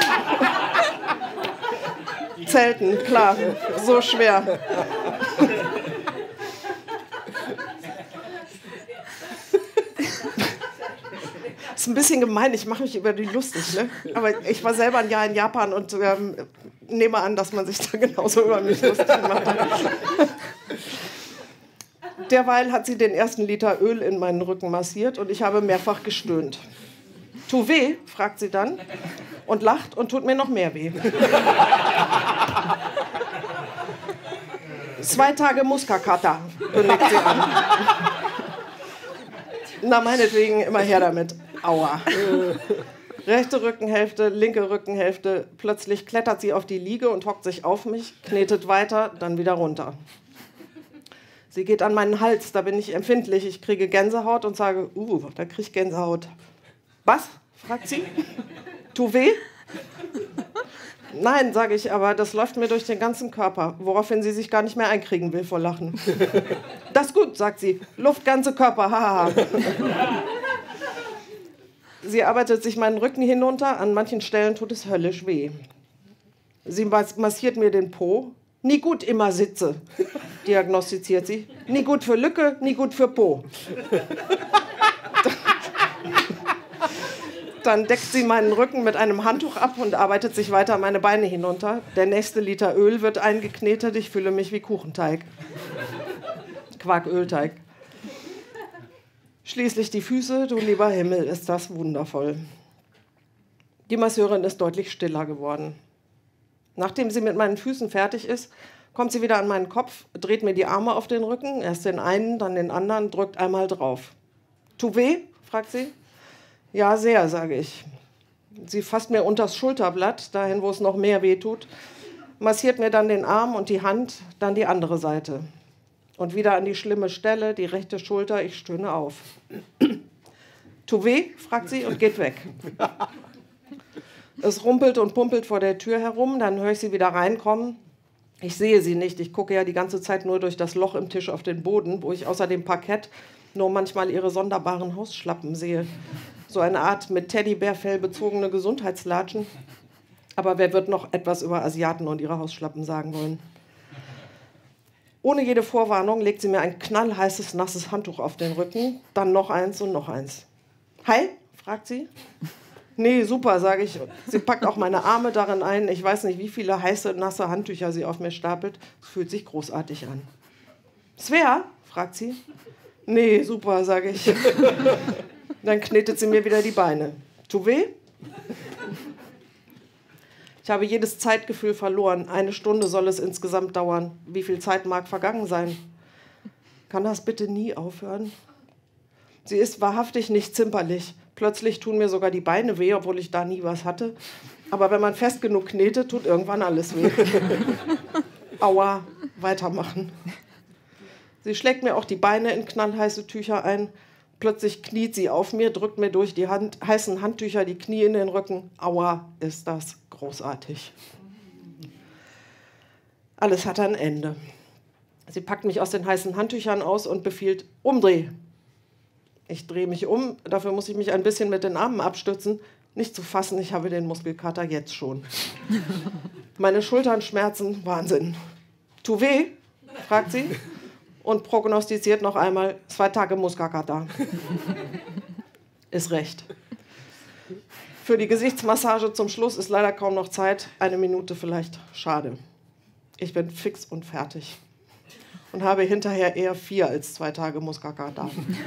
Zelten, klar. So schwer. Ist ein bisschen gemein, ich mache mich über die lustig, ne? Aber ich war selber ein Jahr in Japan und nehme an, dass man sich da genauso über mich lustig macht. Derweil hat sie den ersten Liter Öl in meinen Rücken massiert und ich habe mehrfach gestöhnt. Tu weh? Fragt sie dann und lacht und tut mir noch mehr weh. 2 Tage Muskelkater, kündigt sie an. Na, meinetwegen, immer her damit. Aua. Rechte Rückenhälfte, linke Rückenhälfte. Plötzlich klettert sie auf die Liege und hockt sich auf mich, knetet weiter, dann wieder runter. Sie geht an meinen Hals, da bin ich empfindlich. Ich kriege Gänsehaut und sage, da krieg ich Gänsehaut. Was? Fragt sie. Tu weh? Nein, sage ich, aber das läuft mir durch den ganzen Körper, woraufhin sie sich gar nicht mehr einkriegen will vor Lachen. Das ist gut, sagt sie. Luft, ganze Körper, haha. Sie arbeitet sich meinen Rücken hinunter, an manchen Stellen tut es höllisch weh. Sie massiert mir den Po. Nie gut immer sitze, diagnostiziert sie. Nie gut für Lücke, nie gut für Po. Dann deckt sie meinen Rücken mit einem Handtuch ab und arbeitet sich weiter meine Beine hinunter. Der nächste Liter Öl wird eingeknetet, ich fühle mich wie Kuchenteig. Quarkölteig. Schließlich die Füße, du lieber Himmel, ist das wundervoll. Die Masseurin ist deutlich stiller geworden. Nachdem sie mit meinen Füßen fertig ist, kommt sie wieder an meinen Kopf, dreht mir die Arme auf den Rücken, erst den einen, dann den anderen, drückt einmal drauf. Tu weh? Fragt sie. Ja, sehr, sage ich. Sie fasst mir unters Schulterblatt, dahin, wo es noch mehr weh tut, massiert mir dann den Arm und die Hand, dann die andere Seite. Und wieder an die schlimme Stelle, die rechte Schulter, ich stöhne auf. Tu weh? Fragt sie und geht weg. Es rumpelt und pumpelt vor der Tür herum, dann höre ich sie wieder reinkommen. Ich sehe sie nicht, ich gucke ja die ganze Zeit nur durch das Loch im Tisch auf den Boden, wo ich außer dem Parkett nur manchmal ihre sonderbaren Hausschlappen sehe. So eine Art mit Teddybärfell bezogene Gesundheitslatschen. Aber wer wird noch etwas über Asiaten und ihre Hausschlappen sagen wollen? Ohne jede Vorwarnung legt sie mir ein knallheißes, nasses Handtuch auf den Rücken, dann noch eins und noch eins. Hi? Fragt sie. Nee, super, sage ich. Sie packt auch meine Arme darin ein. Ich weiß nicht, wie viele heiße, nasse Handtücher sie auf mir stapelt. Es fühlt sich großartig an. Svea? Fragt sie. Nee, super, sage ich. Dann knetet sie mir wieder die Beine. Tut weh? Ich habe jedes Zeitgefühl verloren. 1 Stunde soll es insgesamt dauern. Wie viel Zeit mag vergangen sein? Kann das bitte nie aufhören? Sie ist wahrhaftig nicht zimperlich. Plötzlich tun mir sogar die Beine weh, obwohl ich da nie was hatte. Aber wenn man fest genug knetet, tut irgendwann alles weh. Aua, weitermachen. Sie schlägt mir auch die Beine in knallheiße Tücher ein. Plötzlich kniet sie auf mir, drückt mir durch die heißen Handtücher die Knie in den Rücken. Aua, ist das großartig. Alles hat ein Ende. Sie packt mich aus den heißen Handtüchern aus und befiehlt, umdreh. Ich drehe mich um, dafür muss ich mich ein bisschen mit den Armen abstützen. Nicht zu fassen, ich habe den Muskelkater jetzt schon. Meine Schultern schmerzen, Wahnsinn. Tu weh? Fragt sie und prognostiziert noch einmal 2 Tage Muskelkater. Ist recht. Für die Gesichtsmassage zum Schluss ist leider kaum noch Zeit. 1 Minute vielleicht. Schade. Ich bin fix und fertig. Und habe hinterher eher 4 als 2 Tage Muskelkater.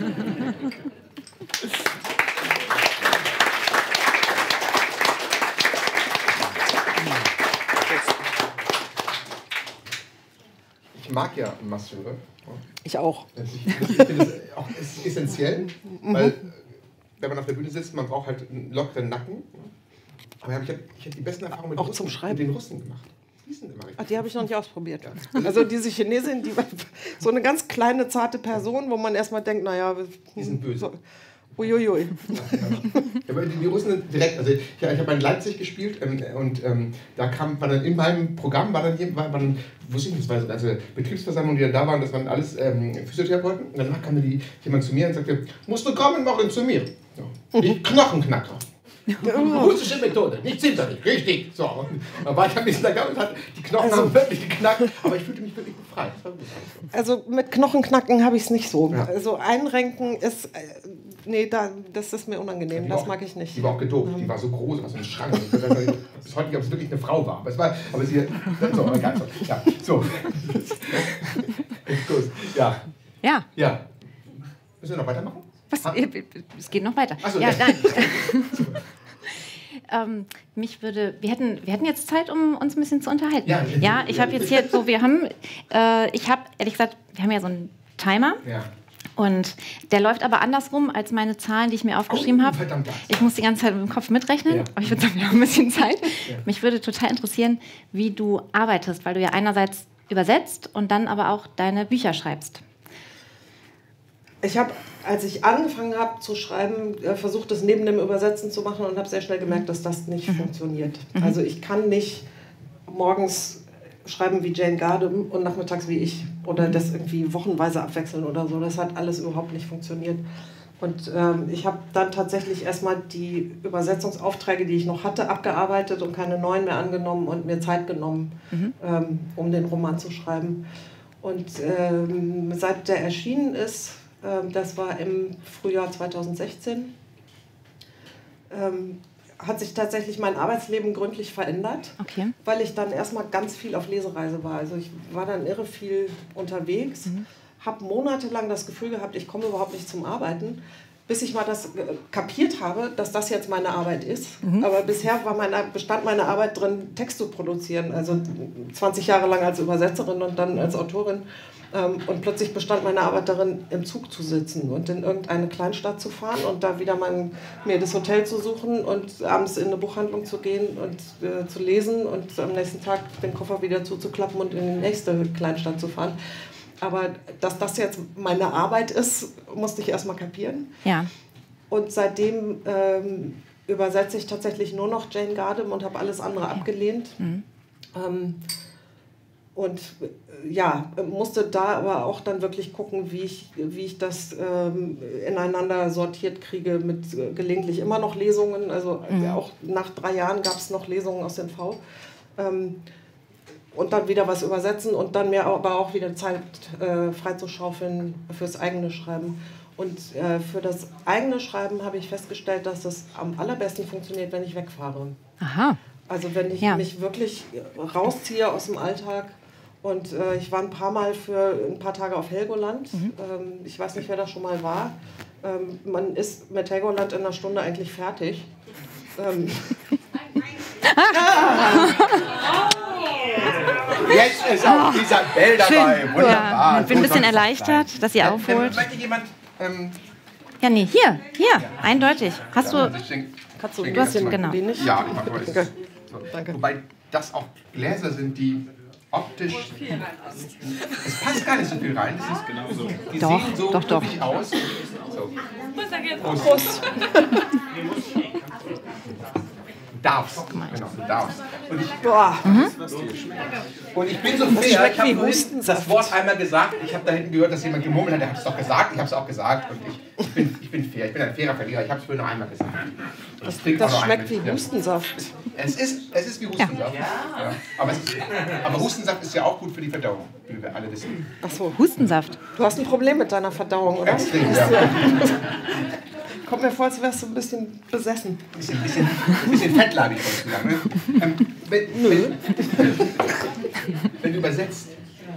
Ich mag ja Masseure. Ich auch. Ich finde es auch essentiell, weil wenn man auf der Bühne sitzt, man braucht halt einen lockeren Nacken. Aber ich habe die besten Erfahrungen mit, auch zum Schreiben. Mit den Russen gemacht. Die sind immer richtig. Ach, die habe ich noch nicht ausprobiert. Ja. Also diese Chinesin, die war so eine ganz kleine, zarte Person, wo man erstmal denkt, naja... Die sind böse. So. Uiuiui. Ja, die Russen sind direkt, also ich habe in Leipzig gespielt und da war dann in meinem Programm, wusste ich nicht, das war so eine ganze Betriebsversammlung, die dann da waren, das waren alles Physiotherapeuten. Und danach kam jemand zu mir und sagte, musst du kommen, morgen zu mir. So. Ich Knochenknacker. Russische Methode, nicht zimperlich, richtig. So. Dann war ich ein bisschen da und die Knochen haben wirklich geknackt, aber ich fühlte mich wirklich befreit. Also mit Knochenknacken habe ich es nicht so. Ja. Also einrenken ist, das ist mir unangenehm, das mag ich nicht. Die war auch gedopt, die war so groß, also ein Schrank. Bis heute nicht, ob es wirklich eine Frau war. Aber sie, so, egal. Ja, so. Gut, ja. Ja. Ja. Müssen wir noch weitermachen? Was? Es geht noch weiter. Ach so, ja, nein. Wir hätten jetzt Zeit, um uns ein bisschen zu unterhalten. Ja, ich habe jetzt hier so, ich habe ehrlich gesagt, wir haben ja so einen Timer. Ja. Und der läuft aber andersrum als meine Zahlen, die ich mir aufgeschrieben habe. Ich muss die ganze Zeit mit dem Kopf mitrechnen, aber ich würde sagen, wir haben ein bisschen Zeit. Ja. Mich würde total interessieren, wie du arbeitest, weil du ja einerseits übersetzt und dann aber auch deine Bücher schreibst. Ich habe, als ich angefangen habe zu schreiben, versucht, es neben dem Übersetzen zu machen und habe sehr schnell gemerkt, dass das nicht funktioniert. Also ich kann nicht morgens schreiben wie Jane Gardam und nachmittags wie ich oder das irgendwie wochenweise abwechseln oder so. Das hat alles überhaupt nicht funktioniert. Und ich habe dann tatsächlich erstmal die Übersetzungsaufträge, die ich noch hatte, abgearbeitet und keine neuen mehr angenommen und mir Zeit genommen, um den Roman zu schreiben. Und seit der erschienen ist, das war im Frühjahr 2016, hat sich tatsächlich mein Arbeitsleben gründlich verändert, weil ich dann erstmal ganz viel auf Lesereise war. Also ich war dann irre viel unterwegs, habe monatelang das Gefühl gehabt, ich komme überhaupt nicht zum Arbeiten, bis ich mal das kapiert habe, dass das jetzt meine Arbeit ist. Aber bisher bestand meine Arbeit drin, Text zu produzieren, also 20 Jahre lang als Übersetzerin und dann als Autorin. Und plötzlich bestand meine Arbeit darin, im Zug zu sitzen und in irgendeine Kleinstadt zu fahren und da wieder mir das Hotel zu suchen und abends in eine Buchhandlung zu gehen und zu lesen und am nächsten Tag den Koffer wieder zuzuklappen und in die nächste Kleinstadt zu fahren. Aber dass das jetzt meine Arbeit ist, musste ich erstmal kapieren. Ja. Und seitdem übersetze ich tatsächlich nur noch Jane Gardam und habe alles andere abgelehnt. Und ja, musste da aber auch dann wirklich gucken, wie ich das ineinander sortiert kriege mit gelegentlich immer noch Lesungen. Also auch nach 3 Jahren gab es noch Lesungen aus dem V. Und dann wieder was übersetzen und dann mir aber auch wieder Zeit freizuschaufeln fürs eigene Schreiben. Und für das eigene Schreiben habe ich festgestellt, dass es am allerbesten funktioniert, wenn ich wegfahre. Aha. Also wenn ich mich wirklich rausziehe aus dem Alltag Und ich war ein paar Mal für ein paar Tage auf Helgoland. Ich weiß nicht, wer da schon mal war. Man ist mit Helgoland in einer Stunde eigentlich fertig. Jetzt ist auch Isabel dabei. Wunderbar. Ja, ich bin ein bisschen erleichtert, dass ihr aufholt. Möchte jemand... Ja, nee, hier, eindeutig. Hast du... Kannst du Du hast den, genau. den nicht? Ja, ich mache mal. Okay. So. Danke. Wobei das auch Gläser sind, die optisch... Es passt gar nicht so viel rein. Das ist genau so. Die Doch, sehen so doch. üppig aus. So. Prost. Darfst. Genau, du darfst. Und ich, Boah. und ich bin so fair. schmeckt Ich habe wie vorhin Hustensaft. das Wort einmal gesagt. Ich habe da hinten gehört, dass jemand gemurmelt hat. Der hat es doch gesagt. Ich habe es auch gesagt. Und ich bin fair. Ich bin ein fairer Verlierer. Ich habe es vorhin noch einmal gesagt. Und ich trinke auch Das noch schmeckt wie einen. Hustensaft. Es ist wie Hustensaft. Ja. Aber Hustensaft ist ja auch gut für die Verdauung, wie wir alle wissen. Achso. Hustensaft. Du hast ein Problem mit deiner Verdauung, oder? Extrem, ja. Kommt mir vor, als wärst du ein bisschen besessen. Bisschen fettleibig, wollte ich sagen. Ne? Wenn du übersetzt,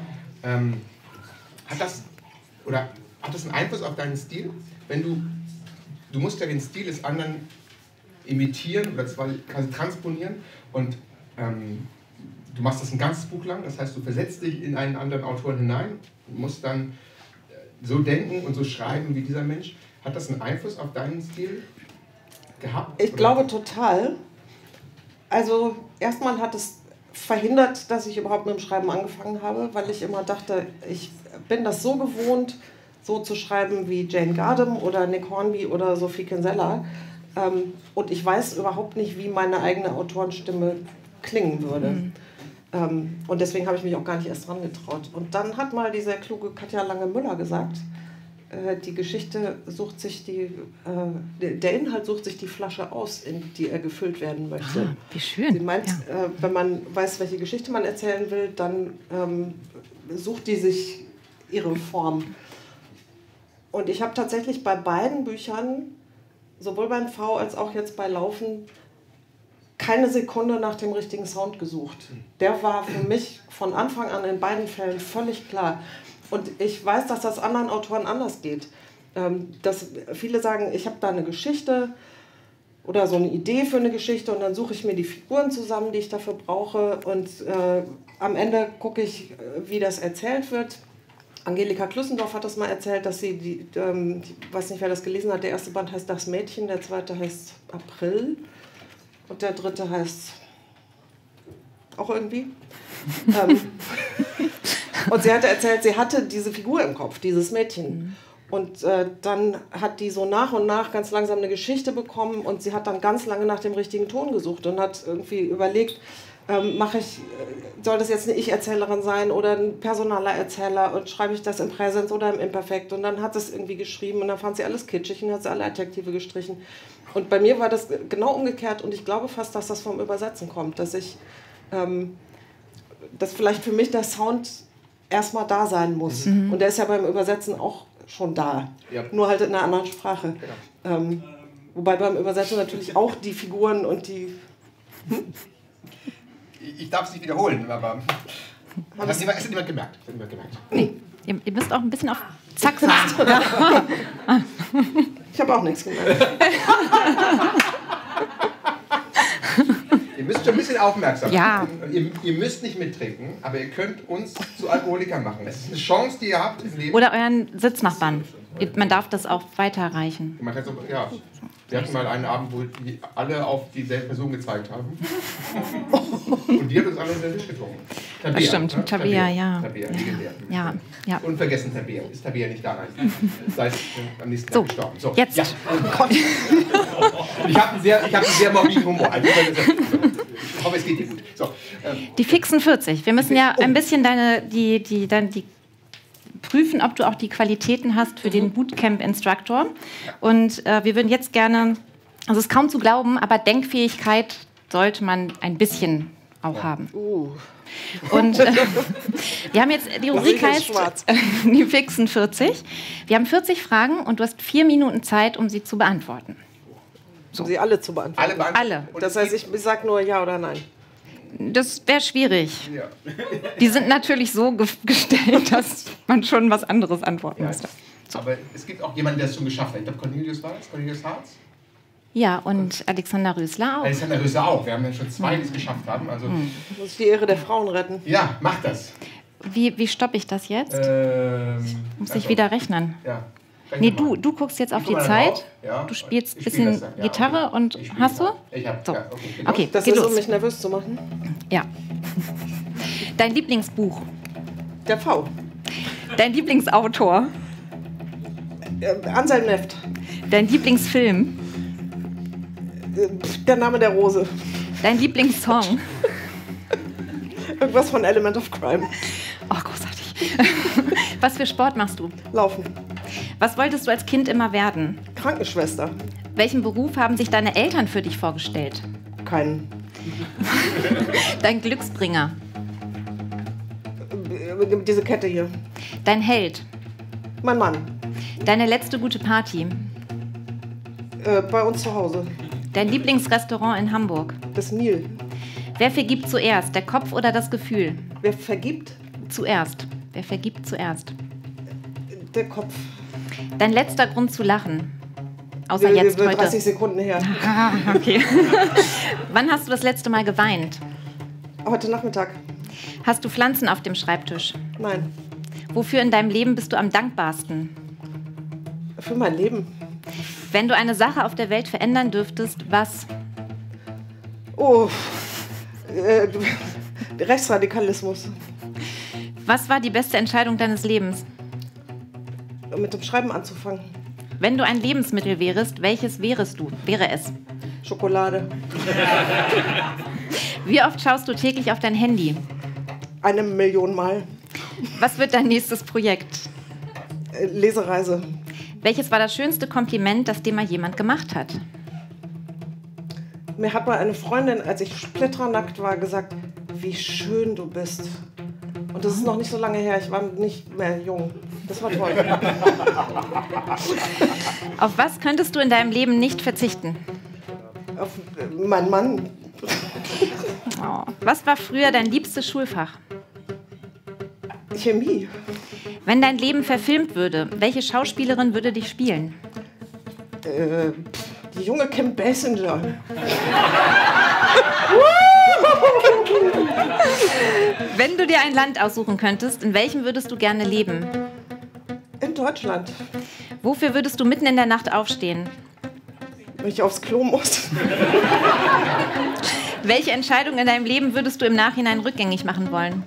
hat das einen Einfluss auf deinen Stil? Wenn du musst ja den Stil des anderen imitieren oder zwar quasi transponieren und du machst das ein ganzes Buch lang, das heißt, du versetzt dich in einen anderen Autoren hinein, musst dann so denken und so schreiben wie dieser Mensch. Hat das einen Einfluss auf deinen Stil gehabt? Ich glaube total. Also erstmal hat es verhindert, dass ich überhaupt mit dem Schreiben angefangen habe, weil ich immer dachte, ich bin das so gewohnt, so zu schreiben wie Jane Gardam oder Nick Hornby oder Sophie Kinsella. Und ich weiß überhaupt nicht, wie meine eigene Autorenstimme klingen würde. Und deswegen habe ich mich auch gar nicht erst dran getraut. Und dann hat mal die sehr kluge Katja Lange-Müller gesagt, die Geschichte sucht sich der Inhalt sucht sich die Flasche aus, in die er gefüllt werden möchte. Ah, wie schön. Sie meint, wenn man weiß, welche Geschichte man erzählen will, dann sucht die sich ihre Form. Und ich habe tatsächlich bei beiden Büchern, sowohl beim V als auch jetzt bei Laufen, keine Sekunde nach dem richtigen Sound gesucht. Der war für mich von Anfang an in beiden Fällen völlig klar. Und ich weiß, dass das anderen Autoren anders geht. Dass viele sagen, ich habe da eine Geschichte oder so eine Idee für eine Geschichte und dann suche ich mir die Figuren zusammen, die ich dafür brauche. Und am Ende gucke ich, wie das erzählt wird. Angelika Klüssendorf hat das mal erzählt, dass sie, ich weiß nicht, wer das gelesen hat, der erste Band heißt Das Mädchen, der zweite heißt April und der dritte heißt auch irgendwie. Und sie hatte erzählt, sie hatte diese Figur im Kopf, dieses Mädchen. Und dann hat die so nach und nach ganz langsam eine Geschichte bekommen und sie hat dann ganz lange nach dem richtigen Ton gesucht und hat irgendwie überlegt, soll das jetzt eine Ich-Erzählerin sein oder ein personaler Erzähler und schreibe ich das im Präsens oder im Imperfekt und dann hat sie es irgendwie geschrieben und dann fand sie alles kitschig und hat sie alle Adjektive gestrichen. Und bei mir war das genau umgekehrt und ich glaube fast, dass das vom Übersetzen kommt, dass vielleicht für mich der Sound erstmal da sein muss. Und der ist ja beim Übersetzen auch schon da, nur halt in einer anderen Sprache. Genau. Wobei beim Übersetzen natürlich auch die Figuren und die... Ich darf es nicht wiederholen, aber es hat niemand gemerkt. Nee, ihr müsst auch ein bisschen auf Zack sein. Ich habe auch nichts gemerkt. Ihr müsst schon ein bisschen aufmerksam sein. Ihr müsst nicht mittrinken, aber ihr könnt uns zu Alkoholikern machen. Es ist eine Chance, die ihr habt im Leben. Oder euren Sitznachbarn. Man darf das auch weiterreichen. Man kann so, ja. Wir hatten mal einen Abend, wo die alle auf dieselbe Person gezeigt haben. Und die hat uns alle unter den Tisch getrunken. Tabea, Das stimmt, ne? Tabea, ja. Tabea, legendär. Ja. Unvergessen Tabea. Ist Tabea nicht da? Nein. Seit am nächsten Tag gestorben. So, jetzt. Ja. Oh Gott. Ich habe einen sehr morbiden Humor. Also, ich hoffe, es geht dir gut. So, die fixen 40. Wir müssen ja ein bisschen die prüfen, ob du auch die Qualitäten hast für den Bootcamp-Instructor. Und wir würden jetzt gerne, also es ist kaum zu glauben, aber Denkfähigkeit sollte man ein bisschen auch haben. Und wir haben jetzt, die Rubrik heißt die fixen 40. Wir haben 40 Fragen und du hast 4 Minuten Zeit, um sie zu beantworten. Um sie alle zu beantworten? Alle. Das heißt, ich sage nur ja oder nein. Das wäre schwierig. Ja. Die sind natürlich so gestellt, dass man schon was anderes antworten müsste. So. Aber es gibt auch jemanden, der es schon geschafft hat. Ich glaube, Cornelius war es, Cornelius Harz. Ja, und Alexander Rösler auch. Alexander Rösler auch. Wir haben ja schon 2, die es geschafft haben. Also, muss ich die Ehre der Frauen retten? Ja, mach das. Wie stoppe ich das jetzt? Muss ich wieder rechnen? Ja. Nee, du guckst jetzt auf die Zeit. Ja. Du spielst ein bisschen Gitarre und hast du? Ich hab, so. Ja, okay, das ist, um mich nervös zu machen? Ja. Dein Lieblingsbuch? Der V. Dein Lieblingsautor? Anselm Neft. Dein Lieblingsfilm? Der Name der Rose. Dein Lieblingssong? Irgendwas von Element of Crime. Oh, großartig. Was für Sport machst du? Laufen. Was wolltest du als Kind immer werden? Krankenschwester. Welchen Beruf haben sich deine Eltern für dich vorgestellt? Keinen. Dein Glücksbringer? Diese Kette hier. Dein Held? Mein Mann. Deine letzte gute Party? Bei uns zu Hause. Dein Lieblingsrestaurant in Hamburg? Das Nil. Wer vergibt zuerst, der Kopf oder das Gefühl? Wer vergibt? Zuerst. Wer vergibt zuerst? Der Kopf. Dein letzter Grund zu lachen? Außer jetzt heute. 30 Sekunden her. Ah, okay. Wann hast du das letzte Mal geweint? Heute Nachmittag. Hast du Pflanzen auf dem Schreibtisch? Nein. Wofür in deinem Leben bist du am dankbarsten? Für mein Leben. Wenn du eine Sache auf der Welt verändern dürftest, was? Oh, Rechtsradikalismus. Was war die beste Entscheidung deines Lebens? Mit dem Schreiben anzufangen. Wenn du ein Lebensmittel wärest, welches wäre es? Schokolade. Wie oft schaust du täglich auf dein Handy? 1 Million Mal. Was wird dein nächstes Projekt? Lesereise. Welches war das schönste Kompliment, das dir mal jemand gemacht hat? Mir hat mal eine Freundin, als ich splitternackt war, gesagt, wie schön du bist. Und das ist noch nicht so lange her, ich war nicht mehr jung. Das war toll. Auf was könntest du in deinem Leben nicht verzichten? Auf meinen Mann. Oh. Was war früher dein liebstes Schulfach? Chemie. Wenn dein Leben verfilmt würde, welche Schauspielerin würde dich spielen? Die junge Kim Basinger. Wenn du dir ein Land aussuchen könntest, in welchem würdest du gerne leben? In Deutschland. Wofür würdest du mitten in der Nacht aufstehen? Wenn ich aufs Klo muss. Welche Entscheidung in deinem Leben würdest du im Nachhinein rückgängig machen wollen?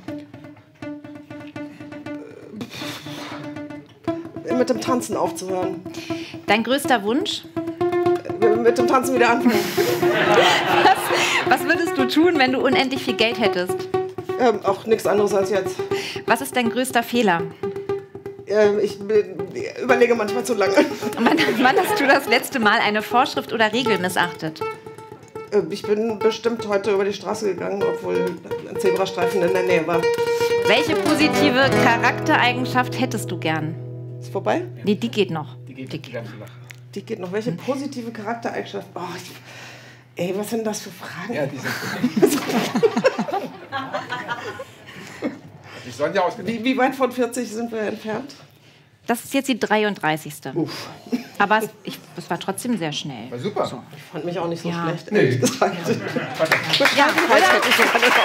Mit dem Tanzen aufzuhören. Dein größter Wunsch? Mit dem Tanzen wieder anfangen. Was würdest du tun, wenn du unendlich viel Geld hättest? Auch nichts anderes als jetzt. Was ist dein größter Fehler? Ich überlege manchmal zu lange. Wann hast du das letzte Mal eine Vorschrift oder Regel missachtet? Ich bin bestimmt heute über die Straße gegangen, obwohl ein Zebrastreifen in der Nähe war. Welche positive Charaktereigenschaft hättest du gern? Ist vorbei? Nee, die geht noch. Die geht noch. Die geht noch. Welche positive Charaktereigenschaft? Oh, ey, was sind das für Fragen? Ja, die sind die sollen ja ausgedacht. Wie weit von 40 sind wir entfernt? Das ist jetzt die 33. Uff. Aber es war trotzdem sehr schnell. War super. So. Ich fand mich auch nicht so Ja. schlecht, Nee. ehrlich gesagt. Ja, Heiß hätte ich sogar noch.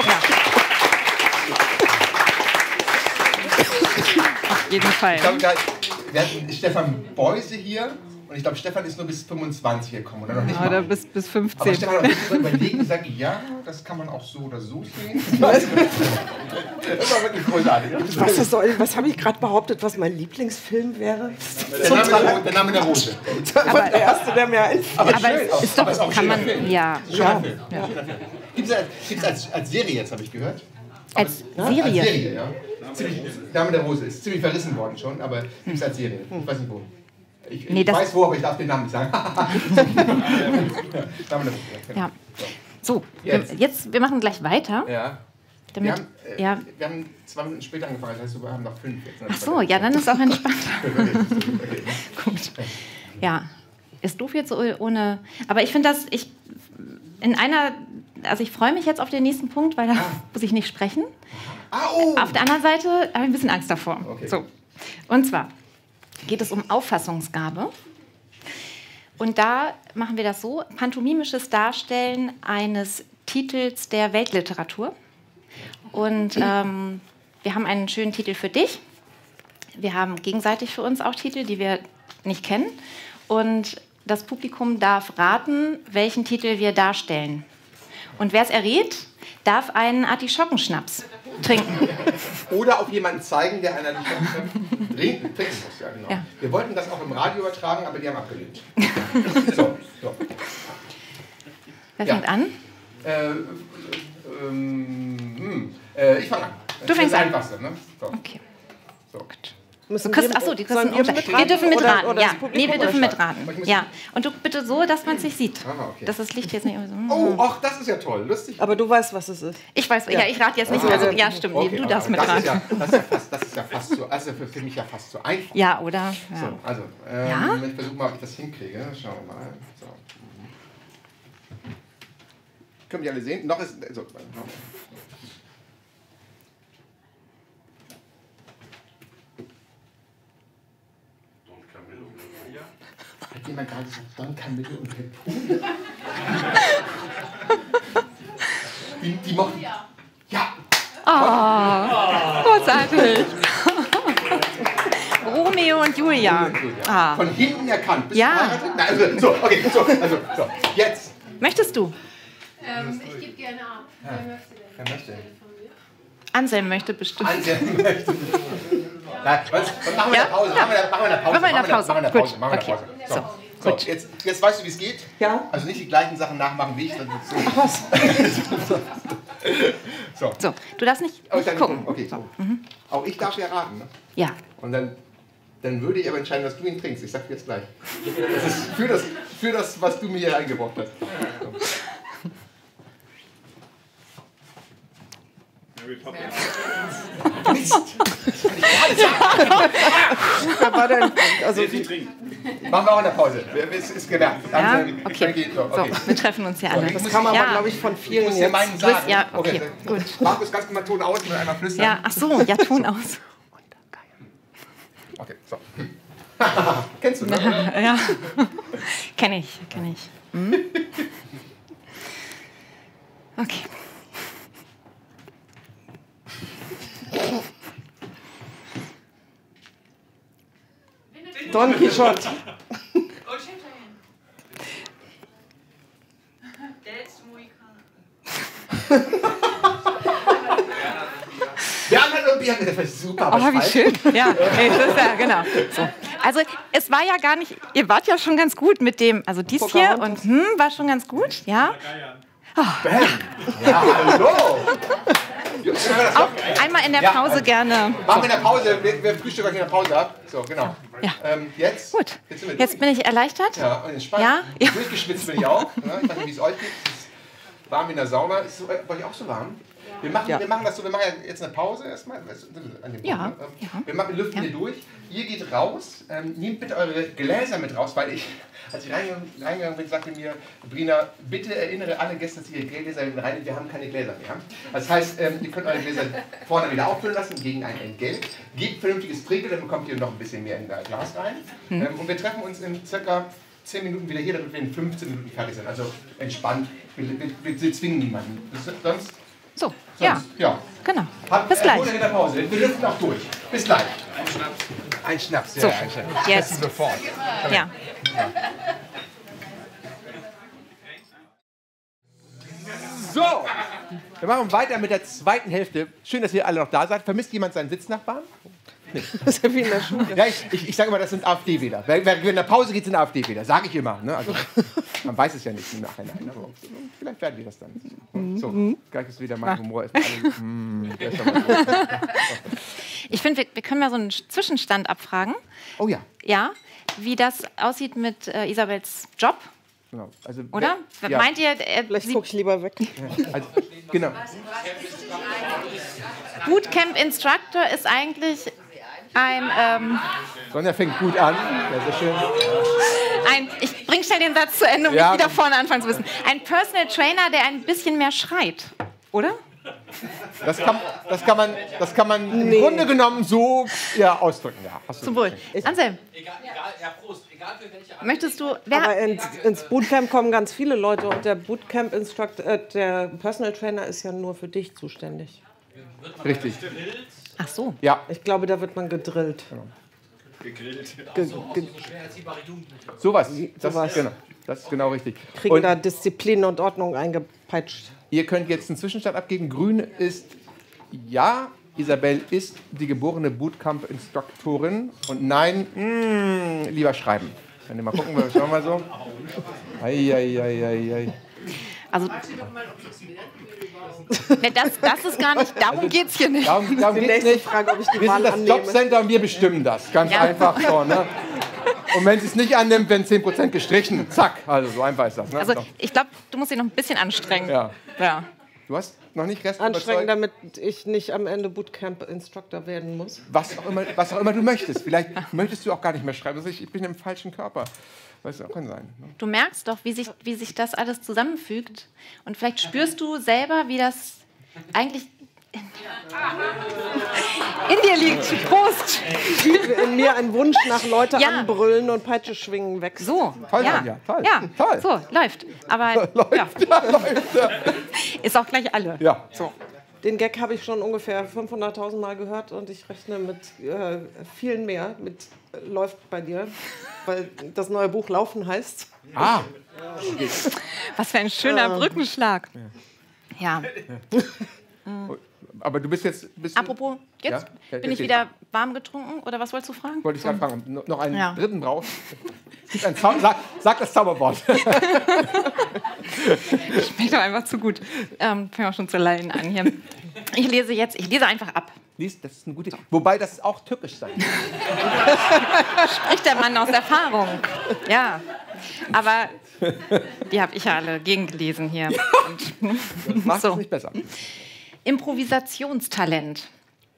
auf jeden Fall. Ich glaube, wir hatten Stefan Beuse hier und ich glaube, Stefan ist nur bis 25 gekommen oder noch nicht mal. Oder bis Aber 15. Stefan hat auch wirklich so überlegt und gesagt, ja, das kann man auch so oder so sehen. Das war wirklich großartig. Was habe ich gerade behauptet, was mein Lieblingsfilm wäre? Der Name der Rose. Das war der erste, der mir einfällt. Aber schön, es ist doch, aber es ist auch kann schöner man, Film. ja. Schöner Film. Gibt es als Serie jetzt, habe ich gehört. Als Als Serie? Serie, ja. Name der Rose ist ziemlich verrissen worden schon, aber gibt es als Serie. Ich weiß nicht wo. Ich weiß wo, aber ich darf den Namen nicht sagen. Name der Rose. Ja. So, Jetzt. wir machen gleich weiter. Ja. Damit, Wir haben 2 Minuten später angefangen, das heißt, wir haben noch 5 jetzt. Ach so, ja, dann ist auch entspannt. Gut. Ja, ist doof jetzt so ohne. Aber ich finde in einer also ich freue mich jetzt auf den nächsten Punkt, weil da muss ich nicht sprechen. Au! Auf der anderen Seite habe ich ein bisschen Angst davor. Okay. So. Und zwar geht es um Auffassungsgabe. Und da machen wir das so, pantomimisches Darstellen eines Titels der Weltliteratur. Und wir haben einen schönen Titel für dich. Wir haben gegenseitig für uns auch Titel, die wir nicht kennen. Und das Publikum darf raten, welchen Titel wir darstellen. Und wer es errät, darf einen Artischockenschnaps trinken. Oder auf jemanden zeigen, der einen Artischockenschnaps trinken muss. Ja, genau. Ja. Wir wollten das auch im Radio übertragen, aber die haben abgelehnt. So. Wer fängt an? Ich fange an. Du fängst an. Das Einfachste, ne? So. Okay. So. Müssen Die sollen wir mitraten? wir dürfen mitraten. Oder Ja. das Publikum Nee, wir dürfen oder mitraten. Ja. Und du bitte so, dass man es nicht sieht. Okay. Dass das Licht jetzt nicht immer so. Oh, ach, das ist ja toll. Lustig. Aber du weißt, was es ist. Ich weiß, ja, ich rate jetzt nicht. Also, ja, stimmt. Nee, du darfst aber mitraten. das ist ja fast so, also für mich ja fast so einfach. Ja, oder? Ja. So, also, Ja? ich versuche mal, ob ich das hinkriege. Schauen wir mal. So. Können wir alle sehen? Noch ist. So. Hat jemand gerade gesagt, Don Camillo und Petunia? Die mochten. Ja! Großartig. Romeo und Julia. Ah. Von hinten erkannt. Bist Ja. du verheiratet? Nein, also, so, okay, so. Jetzt. Möchtest du? Ich gebe gerne ab. Wer möchte denn? Wer möchte? Anselm möchte bestimmt. Anselm möchte. Nein, was machen wir in der Pause? Ja. Machen wir in der Pause. Machen wir in der Pause. Machen wir in der Gut. Pause. Machen wir in der Okay. Pause. So, So, jetzt weißt du, wie es geht? Ja. Also nicht die gleichen Sachen nachmachen wie ich. Dann so. So, du darfst nicht Oh, dann, gucken. okay. So. Auch ich darf ja raten. Ne? Ja. Und dann würde ich aber entscheiden, dass du ihn trinkst. Ich sag dir jetzt gleich. Das ist für das, was du mir hier eingebracht hast. So. Mist! Wer war denn? Also, Machen wir auch in der Pause. Es ist gemerkt. Ja? Frankie, Okay. so, So, wir treffen uns ja alle. ich das kann man Ja. aber, glaube ich, von Ich vielen muss dir jetzt. meinen sagen. Ja, okay, gut. Markus, kannst du mal Ton aus und einmal flüstern? Ja, ach so, ja, Ton aus. Okay, so. Kennst du, ne? Ja, kenne ich. Hm? Okay. Don Quixote. Bernhard und Bianca, das war super. Oh, wie schön. Ja, nee, das ist ja, genau. So. Also, es war ja gar nicht, ihr wart ja schon ganz gut mit dem, also dies hier und war schon ganz gut, ja. Ja, hallo. Auch einmal in der Ja, Pause gerne. Machen wir in der Pause, wir frühstücken euch in der Pause ab. So, genau. Ja. Jetzt? Gut. Sind wir Jetzt durch. bin ich erleichtert. Ja, und entspannt. Ja? Ja. Durchgeschwitzt bin ich auch. Ne? Ich weiß nicht, wie es euch geht. Es ist warm wie in der Sauna. Ist es bei euch auch so warm? Wir machen das so, wir machen ja jetzt eine Pause erstmal. An dem Punkt, Ja, ne? ja. Wir lüften hier durch. Ihr geht raus. Nehmt bitte eure Gläser mit raus, weil als ich reingegangen bin, sagte mir Brina, bitte erinnere alle Gäste, dass ihr Gläser rein, wir haben keine Gläser mehr. Das heißt, ihr könnt eure Gläser vorne wieder auffüllen lassen gegen ein Entgelt. Gebt vernünftiges Trinkgeld, dann bekommt ihr noch ein bisschen mehr in das Glas rein. Und wir treffen uns in circa 10 Minuten wieder hier, damit wir in 15 Minuten fertig sind. Also entspannt, wir zwingen niemanden. Sonst, So, ja, genau. Bis gleich. In der Pause. Wir lüften auch durch. Bis gleich. Ein Schnaps. So, Ja, ein Schnaps. jetzt. Sofort. Ja. So, wir machen weiter mit der zweiten Hälfte. Schön, dass ihr alle noch da seid. Vermisst jemand seinen Sitznachbarn? Das ist ja wie in der Schule. Ja, ich sage immer, das sind AfD-Wähler. Wer in der Pause geht, sind AfD-Wähler. Sage ich immer. Ne? Also, man weiß es ja nicht im Nachhinein. Aber vielleicht werden die das dann. So, gleich ist wieder mein Humor. Der ist schon mal gut. Ich finde, wir können mal so einen Zwischenstand abfragen. Oh ja. Ja, wie das aussieht mit Isabels Job, Genau. Also, oder? Ja. Meint ihr, Vielleicht sie gucke ich lieber weg. Also, genau. Bootcamp Instructor ist eigentlich ein, Sonja fängt gut an. Ja, sehr schön. bring schnell den Satz zu Ende, um Ja, nicht wieder vorne anfangen zu müssen. Ein Personal Trainer, der ein bisschen mehr schreit, oder? Das kann man im Grunde genommen so ausdrücken. Ja, hast du Zum Wohl. Anselm, Egal, ja, Prost. Egal für welche Art. möchtest du... Aber ins Bootcamp kommen ganz viele Leute und der Bootcamp-Instructor, der Personal Trainer ist ja nur für dich zuständig. Richtig. Ach so. Ja. Ich glaube, da wird man gedrillt. Gegrillt. So schwer erziehbare Jugendliche. Sowas. Sowas. Das ist genau richtig. kriegen Und da Disziplin und Ordnung eingepeitscht. ihr könnt jetzt einen Zwischenstand abgeben. Grün ist ja, Isabel ist die geborene Bootcamp-Instruktorin. Und nein, lieber schreiben. Wenn ihr mal gucken, schauen wir mal so. Ei. Also, das ist gar nicht, darum geht es hier nicht. Darum Die geht's nächste nicht. Frage, ob ich die Wir Wahl sind das annehme. Jobcenter und wir bestimmen das. Ganz Ja. einfach so. Ne? Und wenn sie es nicht annimmt, werden 10% gestrichen. Zack. Also so einfach ist das. Ne? Also, ich glaube, du musst dich noch ein bisschen anstrengen. Ja. Ja. Du hast noch nicht Rest Anstrengend, überzeugt. damit ich nicht am Ende Bootcamp-Instructor werden muss. Was auch immer du möchtest. Vielleicht möchtest du auch gar nicht mehr schreiben. Also ich bin im falschen Körper. Weiß auch kann sein. Ne? Du merkst doch, wie sich das alles zusammenfügt. Und vielleicht spürst du selber, wie das eigentlich in dir liegt. Prost! In mir ein Wunsch nach Leute Ja. anbrüllen und Peitsche schwingen wächst. So, Toll, ja. Anja, toll. Ja, Toll. so, läuft. Aber Läuft, ja, läuft. ist auch gleich alle. Ja. So. Den Gag habe ich schon ungefähr 500.000 Mal gehört und ich rechne mit vielen mehr. Mit läuft bei dir, weil das neue Buch Laufen heißt. Ah, Was für ein schöner Brückenschlag. Ja. aber du bist jetzt... Apropos, jetzt Ja? bin ich wieder warm getrunken oder was wolltest du fragen? Wollte ich gerade fragen, ob du noch einen Ja. dritten brauchst? Es gibt einen sag das Zauberwort. Schmeckt doch einfach zu gut. Fangen wir auch schon zu lallen an hier. Ich lese einfach ab. Lies, das ist eine gute... Wobei, das ist auch türkisch sein. Spricht der Mann aus Erfahrung. Ja. Aber die habe ich ja alle gegengelesen hier. Und Macht so. es nicht besser. Improvisationstalent.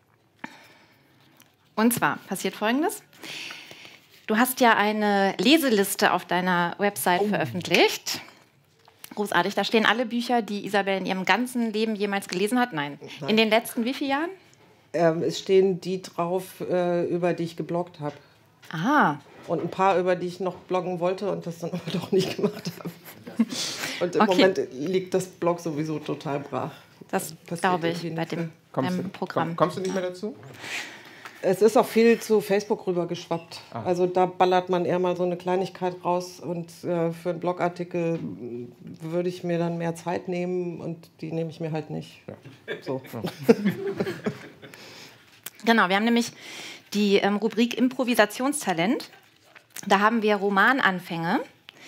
Und zwar passiert Folgendes. Du hast ja eine Leseliste auf deiner Website veröffentlicht. Großartig. Da stehen alle Bücher, die Isabel in ihrem ganzen Leben jemals gelesen hat. Nein. In den letzten wie vielen Jahren? Es stehen die drauf, über die ich gebloggt habe. Ah. Und ein paar, über die ich noch bloggen wollte und das dann aber doch nicht gemacht habe. Und im Okay. Moment liegt das Blog sowieso total brach. Das Passiert glaube ich irgendwie bei nicht dem Kommst du, Programm. kommst du nicht mehr dazu? Es ist auch viel zu Facebook rübergeschwappt. Also da ballert man eher mal so eine Kleinigkeit raus und für einen Blogartikel würde ich mir dann mehr Zeit nehmen und die nehme ich mir halt nicht. So. Genau, wir haben nämlich die Rubrik Improvisationstalent. Da haben wir Romananfänge.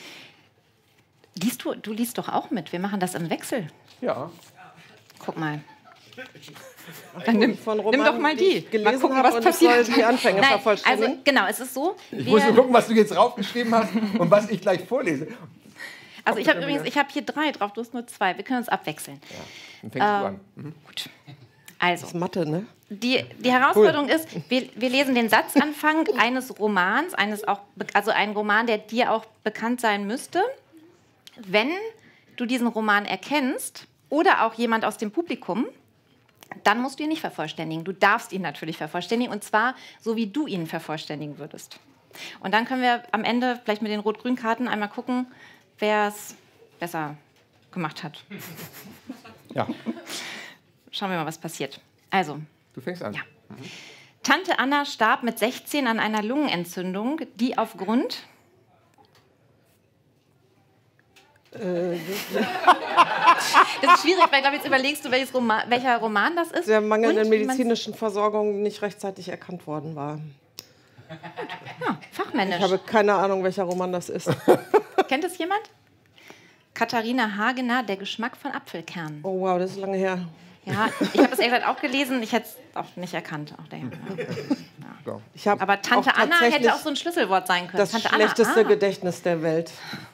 Du liest doch auch mit. Wir machen das im Wechsel. Ja. Guck mal. Dann nimm Von doch mal die. ich gelesen Mal gucken, habe was und passiert. Ich soll die Anfänge Nein, vervollständigen. also genau, es ist so. Ich muss nur Wir, gucken, was du jetzt draufgeschrieben hast und was ich gleich vorlese. also ich habe hier 3 drauf, du hast nur 2. Wir können uns abwechseln. Dann fängst du an. Gut. Also, Das ist Mathe, ne? die Herausforderung ist, wir lesen den Satzanfang eines Romans, also einen Roman, der dir auch bekannt sein müsste. Wenn du diesen Roman erkennst oder auch jemand aus dem Publikum, dann musst du ihn nicht vervollständigen. Du darfst ihn natürlich vervollständigen und zwar so, wie du ihn vervollständigen würdest. Und dann können wir am Ende vielleicht mit den Rot-Grün-Karten einmal gucken, wer es besser gemacht hat. Ja, Schauen wir mal, was passiert. Also, du fängst an. Ja. Tante Anna starb mit 16 an einer Lungenentzündung, die aufgrund... Das ist schwierig, weil ich glaube, jetzt überlegst du, welcher Roman das ist. Der mangelnden und wie man's- medizinischen Versorgung nicht rechtzeitig erkannt worden war. Fachmännisch. Ich habe keine Ahnung, welcher Roman das ist. Kennt es jemand? Katharina Hagener, Der Geschmack von Apfelkernen. Oh wow, das ist lange her. Ja, ich habe es ehrlich gesagt auch gelesen, ich hätte es auch nicht erkannt. Auch Ich habe Aber Tante auch Anna hätte tatsächlich auch so ein Schlüsselwort sein können. das Tante schlechteste Anna. Gedächtnis der Welt.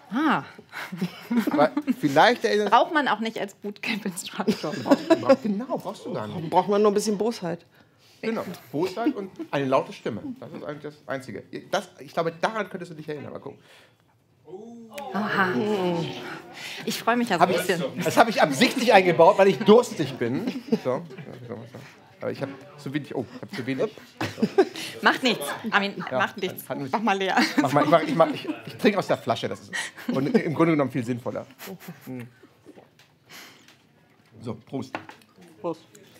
Aber vielleicht erinnerst Braucht man auch nicht als Bootcamp-Instructor. Genau, brauchst du gar nicht. Braucht man nur ein bisschen Bosheit. Genau, Bosheit und eine laute Stimme. Das ist eigentlich das Einzige. Ich glaube, daran könntest du dich erinnern. Mal gucken. Oha. Ich freue mich ja so ein bisschen. Das habe ich absichtlich eingebaut, weil ich durstig bin. So. Aber ich habe zu wenig. Oh, ich habe zu wenig. Macht nichts, Armin, macht nichts. Mach mal leer. Ich trinke aus der Flasche. Das ist und im Grunde genommen viel sinnvoller. So, Prost. Prost.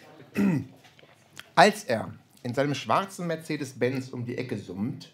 Als er in seinem schwarzen Mercedes-Benz um die Ecke summt,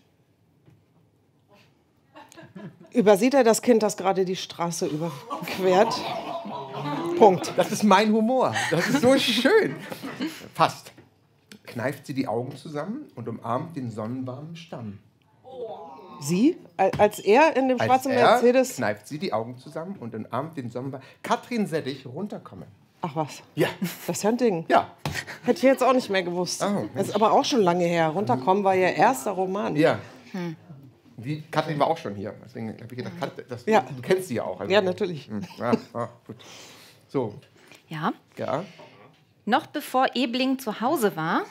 Übersieht er das Kind, das gerade die Straße überquert? Punkt. das ist mein Humor. Das ist so schön. Fast. Kneift sie die Augen zusammen und umarmt den sonnenwarmen Stamm. Sie? Als er in dem schwarzen Mercedes... Kneift sie die Augen zusammen und umarmt den sonnenwarmen... Katrin Seddig, runterkommen. Ach was. Ja. Das ist ja ein Ding. Ja. Hätte ich jetzt auch nicht mehr gewusst. Oh, das ist aber auch schon lange her. Runterkommen war ihr erster Roman. Ja. Die Katrin war auch schon hier. Deswegen habe ich gedacht, Ja. du kennst sie ja auch. Also, Ja, natürlich. Ja, gut. So, Ja. ja. Noch bevor Ebling zu Hause war,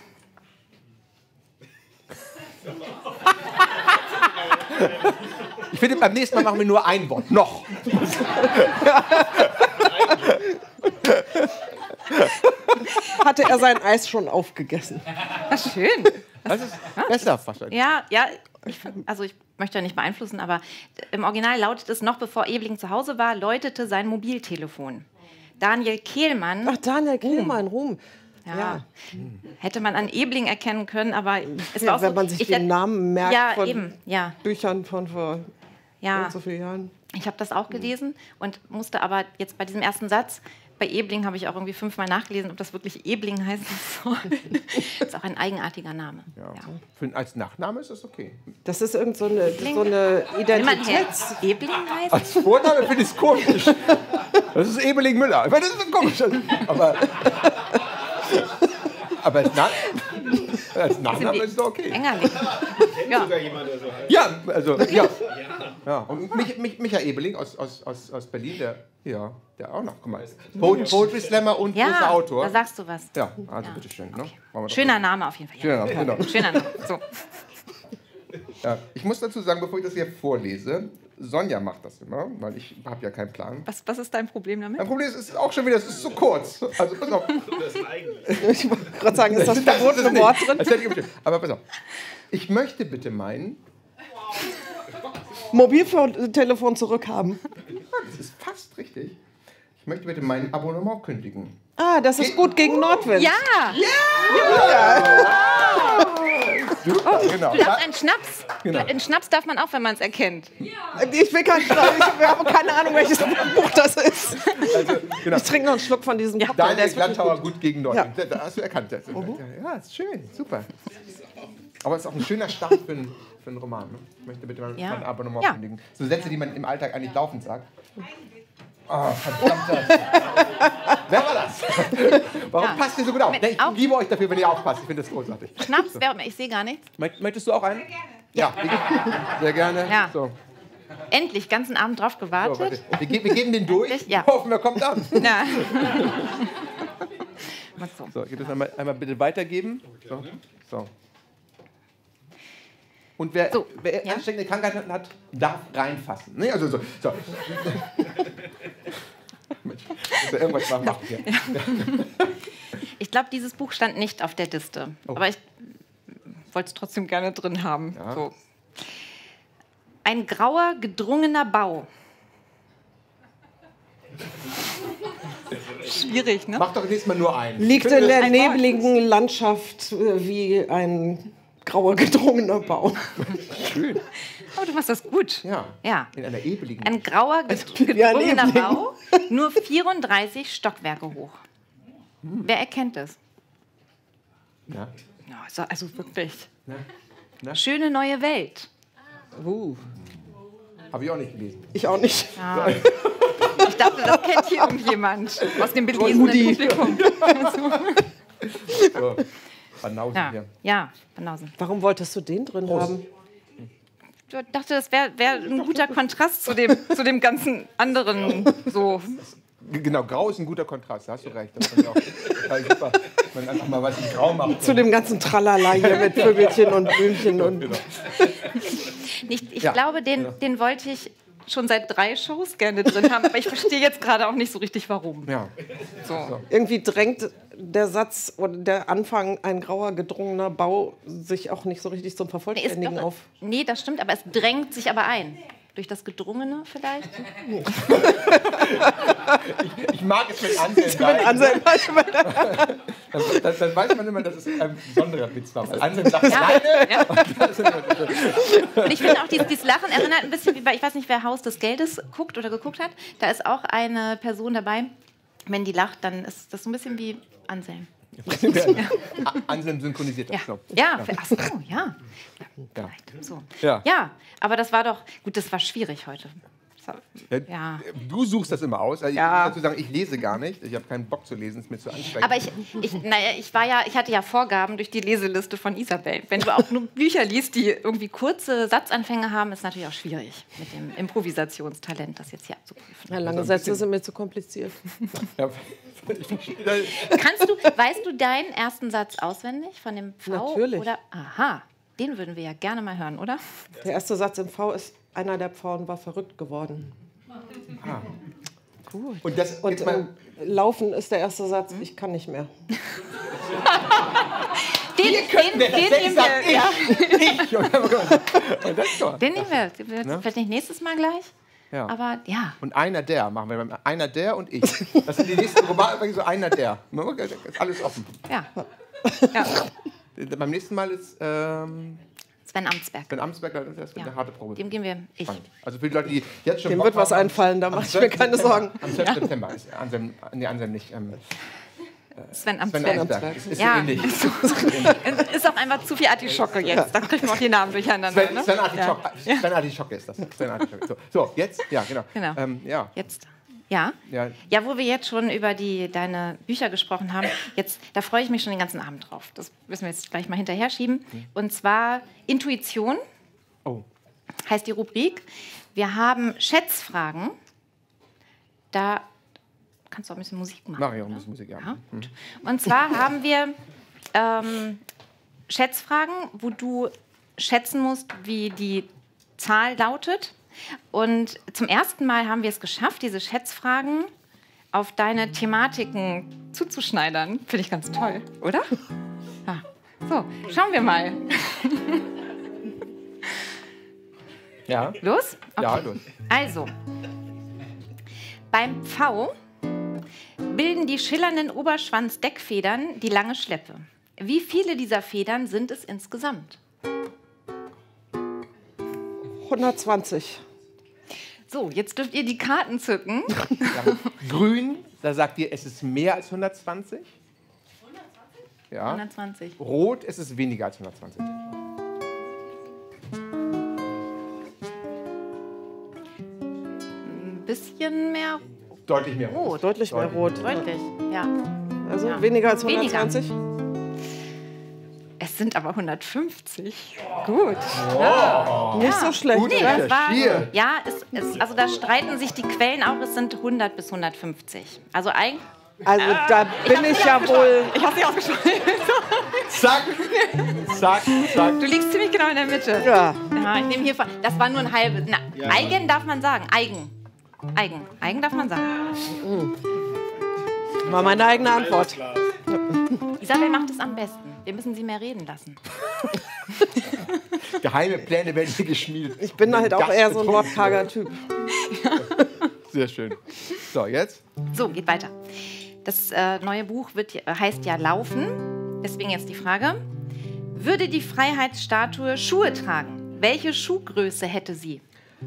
Ich finde, beim nächsten Mal machen wir nur ein Wort. Noch. Hatte er sein Eis schon aufgegessen? schön. Das ist besser wahrscheinlich. Ja, ich möchte ja nicht beeinflussen, aber im Original lautet es, noch bevor Ebling zu Hause war, läutete sein Mobiltelefon. Daniel Kehlmann. Ach, Daniel Kehlmann, Ruhm. Ja. Hätte man an Ebling erkennen können, aber es war auch wenn so, man sich den Namen merkt von eben, ja. Büchern von vor so vielen Jahren. Ich habe das auch gelesen und musste aber jetzt bei diesem ersten Satz, bei Ebling habe ich auch irgendwie 5-mal nachgelesen, ob das wirklich Ebling heißen soll. Das ist auch ein eigenartiger Name. Ja. Als Nachname ist das okay. Das ist irgend so eine Identität. Ebling heißt? Als Vorname finde ich es komisch. Das ist Ebeling Müller. Ich meine, das ist komisch. Aber als Nachname ist es doch okay. Engerling. Kennt sogar jemand, der so heißt. Ja, also, ja. Und Michael Ebeling aus Berlin, der auch noch, guck mal, Poetry Slammer und großer Autor. Da sagst du was. Ja, also bitteschön. Ne? Schöner Name auf jeden Fall. Schöner Name, genau. Schöner Name. So. Ja, ich muss dazu sagen, bevor ich das hier vorlese, Sonja macht das immer, weil ich habe ja keinen Plan. Was ist dein Problem damit? Mein Problem ist auch schon wieder, es ist zu kurz. Also pass auf. Das ist eigentlich. Ich wollte gerade sagen, ist das verbotene Wort drin? Aber pass auf. Ich möchte bitte meinen... Mobiltelefon zurückhaben. Das ist fast richtig. Ich möchte bitte mein Abonnement kündigen. Ah, das ist gut gegen Nordwind. Ja! Super, genau. Du darfst einen Schnaps. Genau. Einen Schnaps darf man auch, wenn man es erkennt. Ich habe keine Ahnung, welches Buch das ist. Also, genau. Ich trinke noch einen Schluck von diesem Cocktail. Daniel Der ist wirklich Glattauer gut gegen Nordwind. Ja. Da hast du erkannt. Ja, ist schön, super. Aber es ist auch ein schöner Start für einen Roman. Ne? Ich möchte bitte mein Abonnement kündigen. So Sätze, die man im Alltag eigentlich laufend sagt. Oh, verdammt. Wer war das? Warum passt ihr so gut auf? Ich liebe euch dafür, wenn ihr aufpasst. Ich finde das großartig. Schnaps wäre, ich sehe gar nichts. Möchtest du auch einen? Ja, sehr gerne. Ja. So. Endlich, ganzen Abend drauf gewartet. So, wir geben den durch. Ja. Hoffen, er kommt an. Ja. So, ich will das einmal bitte weitergeben. So. Und wer ansteckende Krankheiten hat, darf reinfassen. Ne? Also so. Irgendwas machen hier. Ich glaube, dieses Buch stand nicht auf der Liste. Aber ich wollte es trotzdem gerne drin haben. Ja. So. Ein grauer, gedrungener Bau. Schwierig, ne? Mach doch nächstes Mal nur einen. Liegt in der nebligen Landschaft wie ein grauer, gedrungener Bau. Schön. Aber du machst das gut. Ja. In einer ebligen. Ein grauer, gedrungener Bau, nur 34 Stockwerke hoch. Wer erkennt das? Ja. Also wirklich. Na? Schöne neue Welt. Habe ich auch nicht gelesen. Ich auch nicht. Ja. Ich dachte, das kennt hier irgendjemand aus dem belesenen Publikum. So. Banausen hier. Ja, Banausen. Warum wolltest du den drin haben? Ich dachte, das wäre ein guter Kontrast zu dem ganzen anderen. So. Genau, grau ist ein guter Kontrast, da hast du recht. Das ist auch total super, wenn man einfach mal was in Grau macht. Zu dem ganzen Tralala hier mit Vögelchen und Blümchen und... Genau. Ich glaube, den wollte ich schon seit 3 Shows gerne drin haben, aber ich verstehe jetzt gerade auch nicht so richtig, warum. Ja. Irgendwie drängt der Satz oder der Anfang, ein grauer, gedrungener Bau, sich auch nicht so richtig zum Vervollständigen auf. Nee, das stimmt, aber es drängt sich aber ein. Durch das Gedrungene vielleicht? Ich mag es mit Anselm. Dann weiß man immer, dass es ein besonderer Witz war. Anselm sagt alleine. Ja. Und ich finde auch, dieses Lachen erinnert ein bisschen wie bei, ich weiß nicht, wer Haus des Geldes guckt oder geguckt hat. Da ist auch eine Person dabei. Wenn die lacht, dann ist das so ein bisschen wie Anselm. Anselm synchronisiert das. Ach so, ja. So. Ja, aber das war doch, gut, das war schwierig heute. Ja. Du suchst das immer aus. Also ich muss dazu sagen, ich lese gar nicht. Ich habe keinen Bock zu lesen, ist mir zu anstrengend. Aber ich hatte ja Vorgaben durch die Leseliste von Isabel. Wenn du auch nur Bücher liest, die irgendwie kurze Satzanfänge haben, ist natürlich auch schwierig mit dem Improvisationstalent, das jetzt hier abzuprüfen. Ja, lange Sätze sind mir zu kompliziert. Weißt du deinen ersten Satz auswendig von dem V? Natürlich. Oder? Aha, den würden wir ja gerne mal hören, oder? Der erste Satz im V ist: Einer der Pfauen war verrückt geworden. Gut. Und Laufen ist der erste Satz: Ich kann nicht mehr. Den nehmen wir. Ja. Den nehmen wir. Vielleicht nicht nächstes Mal gleich. Ja. Aber ja. Und einer der machen wir. Einer der und ich. Das sind die nächsten Romane, so einer der. Ist alles offen. Ja. Beim nächsten Mal ist Sven Amtsberg. Das wird eine harte Probe. Dem gehen wir ich. Also für die Leute, die jetzt schon Dem wird was einfallen, da mache ich mir keine Sorgen. Am 12. September ist Anselm nicht. Sven Amtsberg. Ist so ähnlich. Ist auch einfach zu viel Artischocke jetzt. Dann kriegen wir auch die Namen durcheinander. Sven Artischocke ist das. So, jetzt? Ja, genau. Jetzt. Ja, wo wir jetzt schon über deine Bücher gesprochen haben, da freue ich mich schon den ganzen Abend drauf. Das müssen wir jetzt gleich mal hinterher schieben. Und zwar Intuition heißt die Rubrik. Wir haben Schätzfragen. Da kannst du auch ein bisschen Musik machen. Mach ich auch ein bisschen Musik, ja. Gut. Und zwar haben wir Schätzfragen, wo du schätzen musst, wie die Zahl lautet. Und zum ersten Mal haben wir es geschafft, diese Schätzfragen auf deine Thematiken zuzuschneidern. Finde ich ganz toll, oder? Ja. So, schauen wir mal. Ja. Los? Okay. Ja, los. Also, beim V bilden die schillernden Oberschwanzdeckfedern die lange Schleppe. Wie viele dieser Federn sind es insgesamt? 120. So, jetzt dürft ihr die Karten zücken. Ja. Grün, da sagt ihr, es ist mehr als 120. 120? Ja. 120. Rot, es ist weniger als 120. Ein bisschen mehr Deutlich mehr Rot. Deutlich mehr rot. Deutlich, ja. Also weniger als 120? Es sind aber 150. Gut. Nicht so schlecht. Gut, Nee, das war, recherchiert. ja, also da streiten sich die Quellen auch, es sind 100 bis 150. Also eigentlich... Also da bin ich ja wohl... Ich habe sie ausgesprochen. Zack. Du liegst ziemlich genau in der Mitte. Ja. Ja, ich nehme hier... Das war nur ein halbes... Eigen darf man sagen. Eigen darf man sagen. War meine eigene Antwort. Isabel macht es am besten. Wir müssen sie mehr reden lassen. Geheime Pläne werden hier geschmiedet. Ich bin halt auch eher so ein wortkarger Typ. Sehr schön. So, jetzt? So, geht weiter. Das neue Buch heißt ja Laufen. Deswegen jetzt die Frage. Würde die Freiheitsstatue Schuhe tragen? Welche Schuhgröße hätte sie?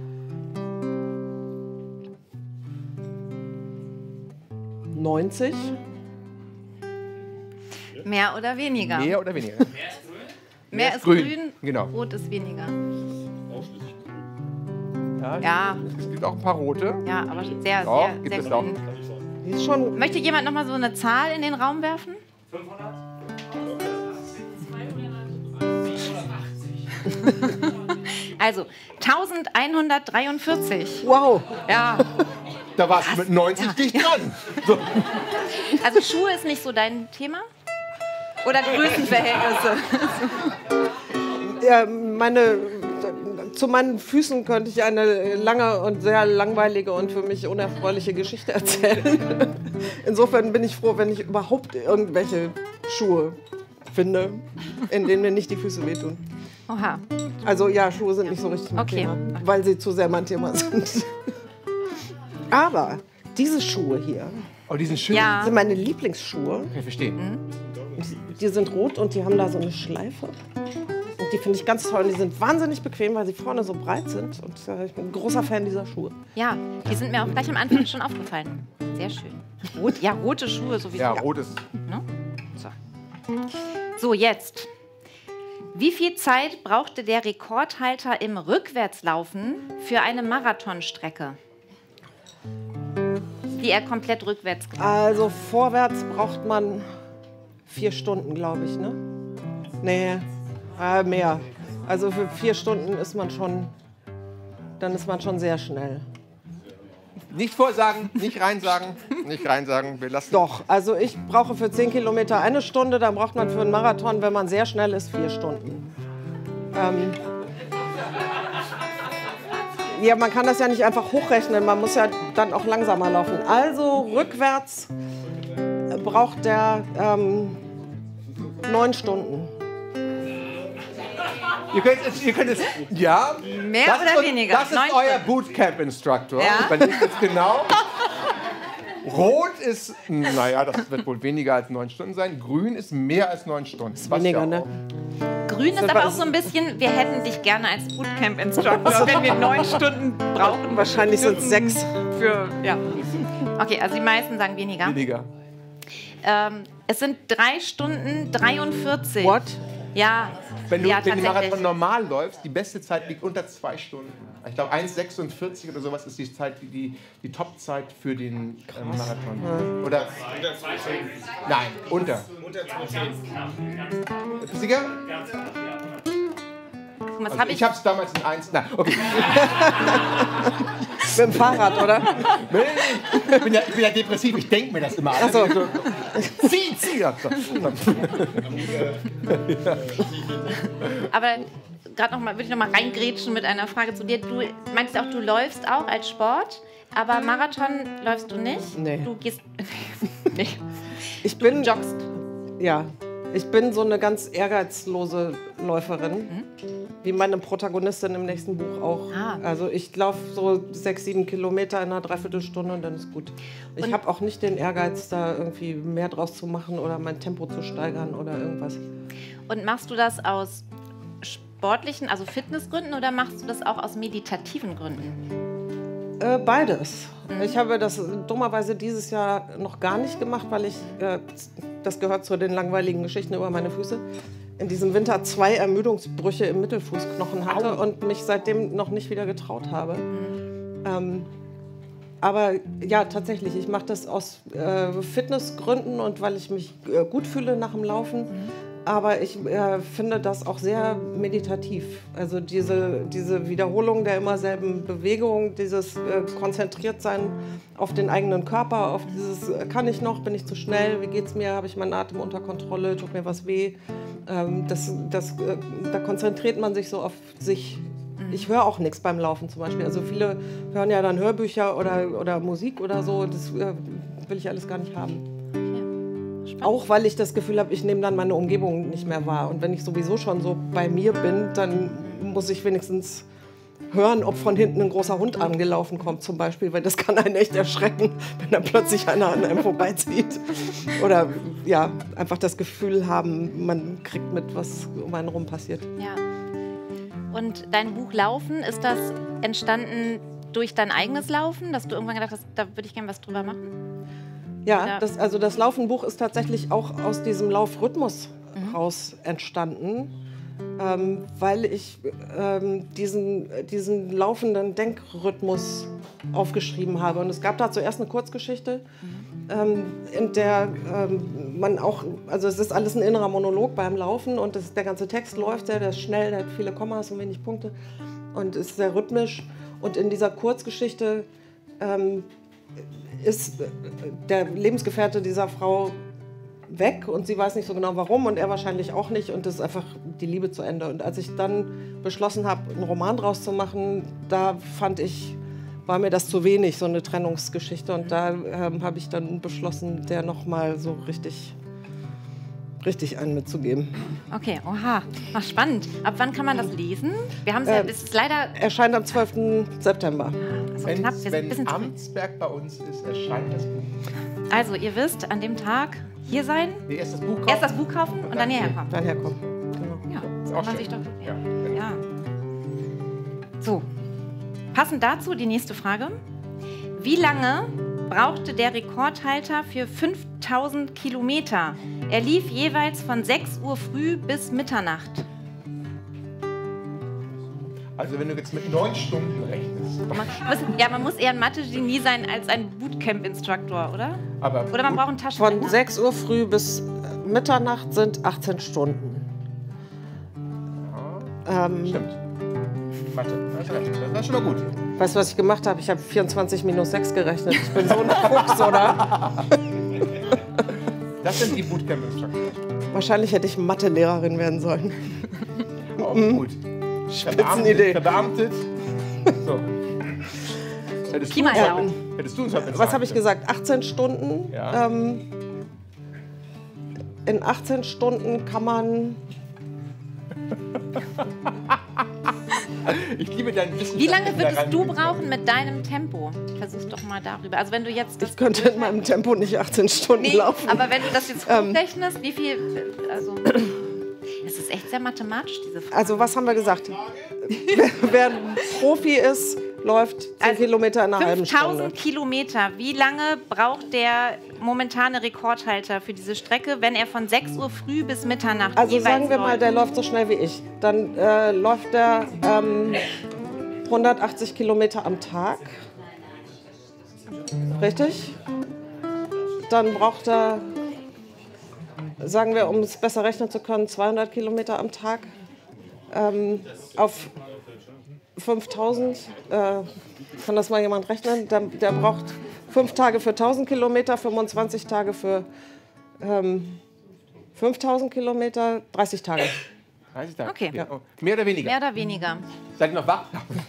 $90. Mehr oder weniger? Mehr oder weniger? Mehr ist grün, genau. Rot ist weniger. Ja. Es gibt auch ein paar rote. Ja, aber sehr gibt es auch. grün. Die ist schon... Möchte jemand noch mal so eine Zahl in den Raum werfen? 500? Also 1143. Wow. Ja. Da warst du mit 90 dicht dran. So. Also Schuhe ist nicht so dein Thema? Oder Größenverhältnisse? Ja, meine zu meinen Füßen könnte ich eine lange und sehr langweilige und für mich unerfreuliche Geschichte erzählen. Insofern bin ich froh, wenn ich überhaupt irgendwelche Schuhe finde, in denen mir nicht die Füße wehtun. Oha. Also ja, Schuhe sind nicht so richtig mein Thema, weil sie zu sehr mein Thema sind. Aber diese Schuhe hier die sind schön. Ja. sind meine Lieblingsschuhe. Ich verstehe. Die sind rot und die haben da so eine Schleife. Und die finde ich ganz toll. Die sind wahnsinnig bequem, weil sie vorne so breit sind. Und ich bin ein großer Fan dieser Schuhe. Ja, die sind mir auch gleich am Anfang schon aufgefallen. Sehr schön. Rot, ja, rote Schuhe sowieso. Ja, rot ist. Ne? So, jetzt. Wie viel Zeit brauchte der Rekordhalter im Rückwärtslaufen für eine Marathonstrecke, die er komplett rückwärts gemacht hat? Also vorwärts braucht man 4 Stunden, glaube ich, ne? Nee, mehr. Also für 4 Stunden ist man schon, dann ist man schon sehr schnell. Nicht vorsagen, nicht reinsagen, nicht reinsagen. Wir lassen. Doch, also ich brauche für 10 Kilometer 1 Stunde, dann braucht man für einen Marathon, wenn man sehr schnell ist, 4 Stunden. Ja, man kann das ja nicht einfach hochrechnen, man muss ja dann auch langsamer laufen. Also rückwärts braucht der 9 Stunden. Ihr könnt es ja. Mehr das oder ist, weniger? Das ist 9 euer Stunden. Bootcamp-Instruktor. Ja? Überlegt jetzt genau. Rot ist, naja, das wird wohl weniger als 9 Stunden sein. Grün ist mehr als 9 Stunden. Was Weniger, ja ne? auch- Grün ist aber auch so ein bisschen, wir hätten dich gerne als Bootcamp-Instructor, wenn wir 9 Stunden brauchen. Wahrscheinlich sind es 6. Für, ja. Okay, also die meisten sagen weniger. Weniger. Es sind 3 Stunden 43. What? Ja, Wenn du ja, den Marathon tatsächlich. normal läufst, die beste Zeit liegt unter 2 Stunden. Ich glaube 1,46 oder sowas ist die Zeit, die Topzeit für den Marathon. Oder? Unter 2 Stunden. Nein, unter. Unter 2 Stunden. Bist du sicher? Was Also habe ich ich? habe es damals in 1. Na, okay. Mit dem Fahrrad, oder? Ich bin ja depressiv, ich denke mir das immer. Ach so. Zieh! Ja. Aber gerade würde ich noch mal reingrätschen mit einer Frage zu dir. Du meinst auch, du läufst auch als Sport, aber Marathon läufst du nicht? Nee. Du gehst. Nee. Ich bin, Joggst. ja, ich bin so eine ganz ehrgeizlose Läuferin, wie meine Protagonistin im nächsten Buch auch. Ah. Also ich laufe so 6, 7 Kilometer in einer Dreiviertelstunde und dann ist gut. Ich habe auch nicht den Ehrgeiz, da irgendwie mehr draus zu machen oder mein Tempo zu steigern oder irgendwas. Und machst du das aus sportlichen, also Fitnessgründen, oder machst du das auch aus meditativen Gründen? Beides. Ich habe das dummerweise dieses Jahr noch gar nicht gemacht, weil ich, das gehört zu den langweiligen Geschichten über meine Füße, in diesem Winter 2 Ermüdungsbrüche im Mittelfußknochen hatte und mich seitdem noch nicht wieder getraut habe. Aber ja, tatsächlich, ich mache das aus Fitnessgründen und weil ich mich gut fühle nach dem Laufen. Aber ich finde das auch sehr meditativ. Also diese Wiederholung der immer selben Bewegung, dieses Konzentriertsein auf den eigenen Körper, auf dieses, kann ich noch, bin ich zu schnell, wie geht's mir, habe ich meinen Atem unter Kontrolle, tut mir was weh. Da konzentriert man sich so auf sich. Ich höre auch nichts beim Laufen zum Beispiel. Also viele hören ja dann Hörbücher oder Musik oder so. Das will ich alles gar nicht haben. Auch weil ich das Gefühl habe, ich nehme dann meine Umgebung nicht mehr wahr. Und wenn ich sowieso schon so bei mir bin, dann muss ich wenigstens hören, ob von hinten ein großer Hund angelaufen kommt zum Beispiel, weil das kann einen echt erschrecken, wenn dann plötzlich einer an einem vorbeizieht. Oder ja, einfach das Gefühl haben, man kriegt mit, was um einen rum passiert. Ja. Und dein Buch Laufen, ist das entstanden durch dein eigenes Laufen, dass du irgendwann gedacht hast, da würde ich gerne was drüber machen? Ja, das Laufenbuch ist tatsächlich auch aus diesem Laufrhythmus raus entstanden, weil ich diesen laufenden Denkrhythmus aufgeschrieben habe. Und es gab da zuerst eine Kurzgeschichte, in der man auch, also es ist alles ein innerer Monolog beim Laufen und der ganze Text läuft sehr, der ist schnell, der hat viele Kommas und wenig Punkte und ist sehr rhythmisch. Und in dieser Kurzgeschichte ist der Lebensgefährte dieser Frau weg und sie weiß nicht so genau warum und er wahrscheinlich auch nicht und das ist einfach die Liebe zu Ende. Und als ich dann beschlossen habe, einen Roman draus zu machen, da war mir das zu wenig, so eine Trennungsgeschichte. Und da habe ich dann beschlossen, der nochmal so richtig einen mitzugeben. Okay, oha. Ach, spannend. Ab wann kann man das lesen? Wir haben es ja, es ist leider... Erscheint am 12. September. Also Wenn knapp, wir sind ein bisschen zu... Amtsberg bei uns ist, erscheint das Buch. Also, ihr wisst, an dem Tag hier sein, Nee, erst das Buch kaufen. erst das Buch kaufen und dann hierher kommen. Dann herkommen. Genau. Ja, Ist kann auch man schön. sich doch... Ja. Ja. So, passend dazu die nächste Frage. Wie lange brauchte der Rekordhalter für 5000 Kilometer? Er lief jeweils von 6 Uhr früh bis Mitternacht. Also wenn du jetzt mit 9 Stunden rechnest. Man muss eher ein Mathe-Genie sein als ein Bootcamp-Instruktor, oder? Aber Oder man braucht einen Taschenrechner. Von 6 Uhr früh bis Mitternacht sind 18 Stunden. Stimmt. Mathe, hast recht. Das war schon mal gut. Weißt du, was ich gemacht habe? Ich habe 24 minus 6 gerechnet. Ich bin so ein Fuchs, oder? Das sind die Bootcamp-Instruktoren. Wahrscheinlich hätte ich Mathelehrerin werden sollen. Auch gut. Spitzenidee. Verbeamtet. So. Hättest Pi mal uns Daumen. heute- hättest du uns heute Was habe ich gesagt? 18 Stunden. Ja. In 18 Stunden kann man... Ich liebe dein Wissen. Wie lange würdest du brauchen mit deinem Tempo? Versuch's doch mal darüber. Also wenn du jetzt das Ich könnte in meinem Tempo nicht 18 Stunden laufen. aber wenn du das jetzt hochrechnest, wie viel, also es ist echt sehr mathematisch, diese Frage. Also was haben wir gesagt? Wer ein Profi ist, läuft 10 Kilometer in einer halben Stunde. 5000 Kilometer. Wie lange braucht der momentane Rekordhalter für diese Strecke, wenn er von 6 Uhr früh bis Mitternacht Also jeweils sagen wir mal, läuft? der läuft so schnell wie ich. Dann läuft er 180 Kilometer am Tag. Richtig? Dann braucht er, sagen wir, um es besser rechnen zu können, 200 Kilometer am Tag. Auf 5000, kann das mal jemand rechnen? Der braucht 5 Tage für 1000 Kilometer, 25 Tage für 5000 Kilometer, 30 Tage. 30 Tage. Okay. Ja. Mehr oder weniger? Mehr oder weniger. Seid ihr noch wach?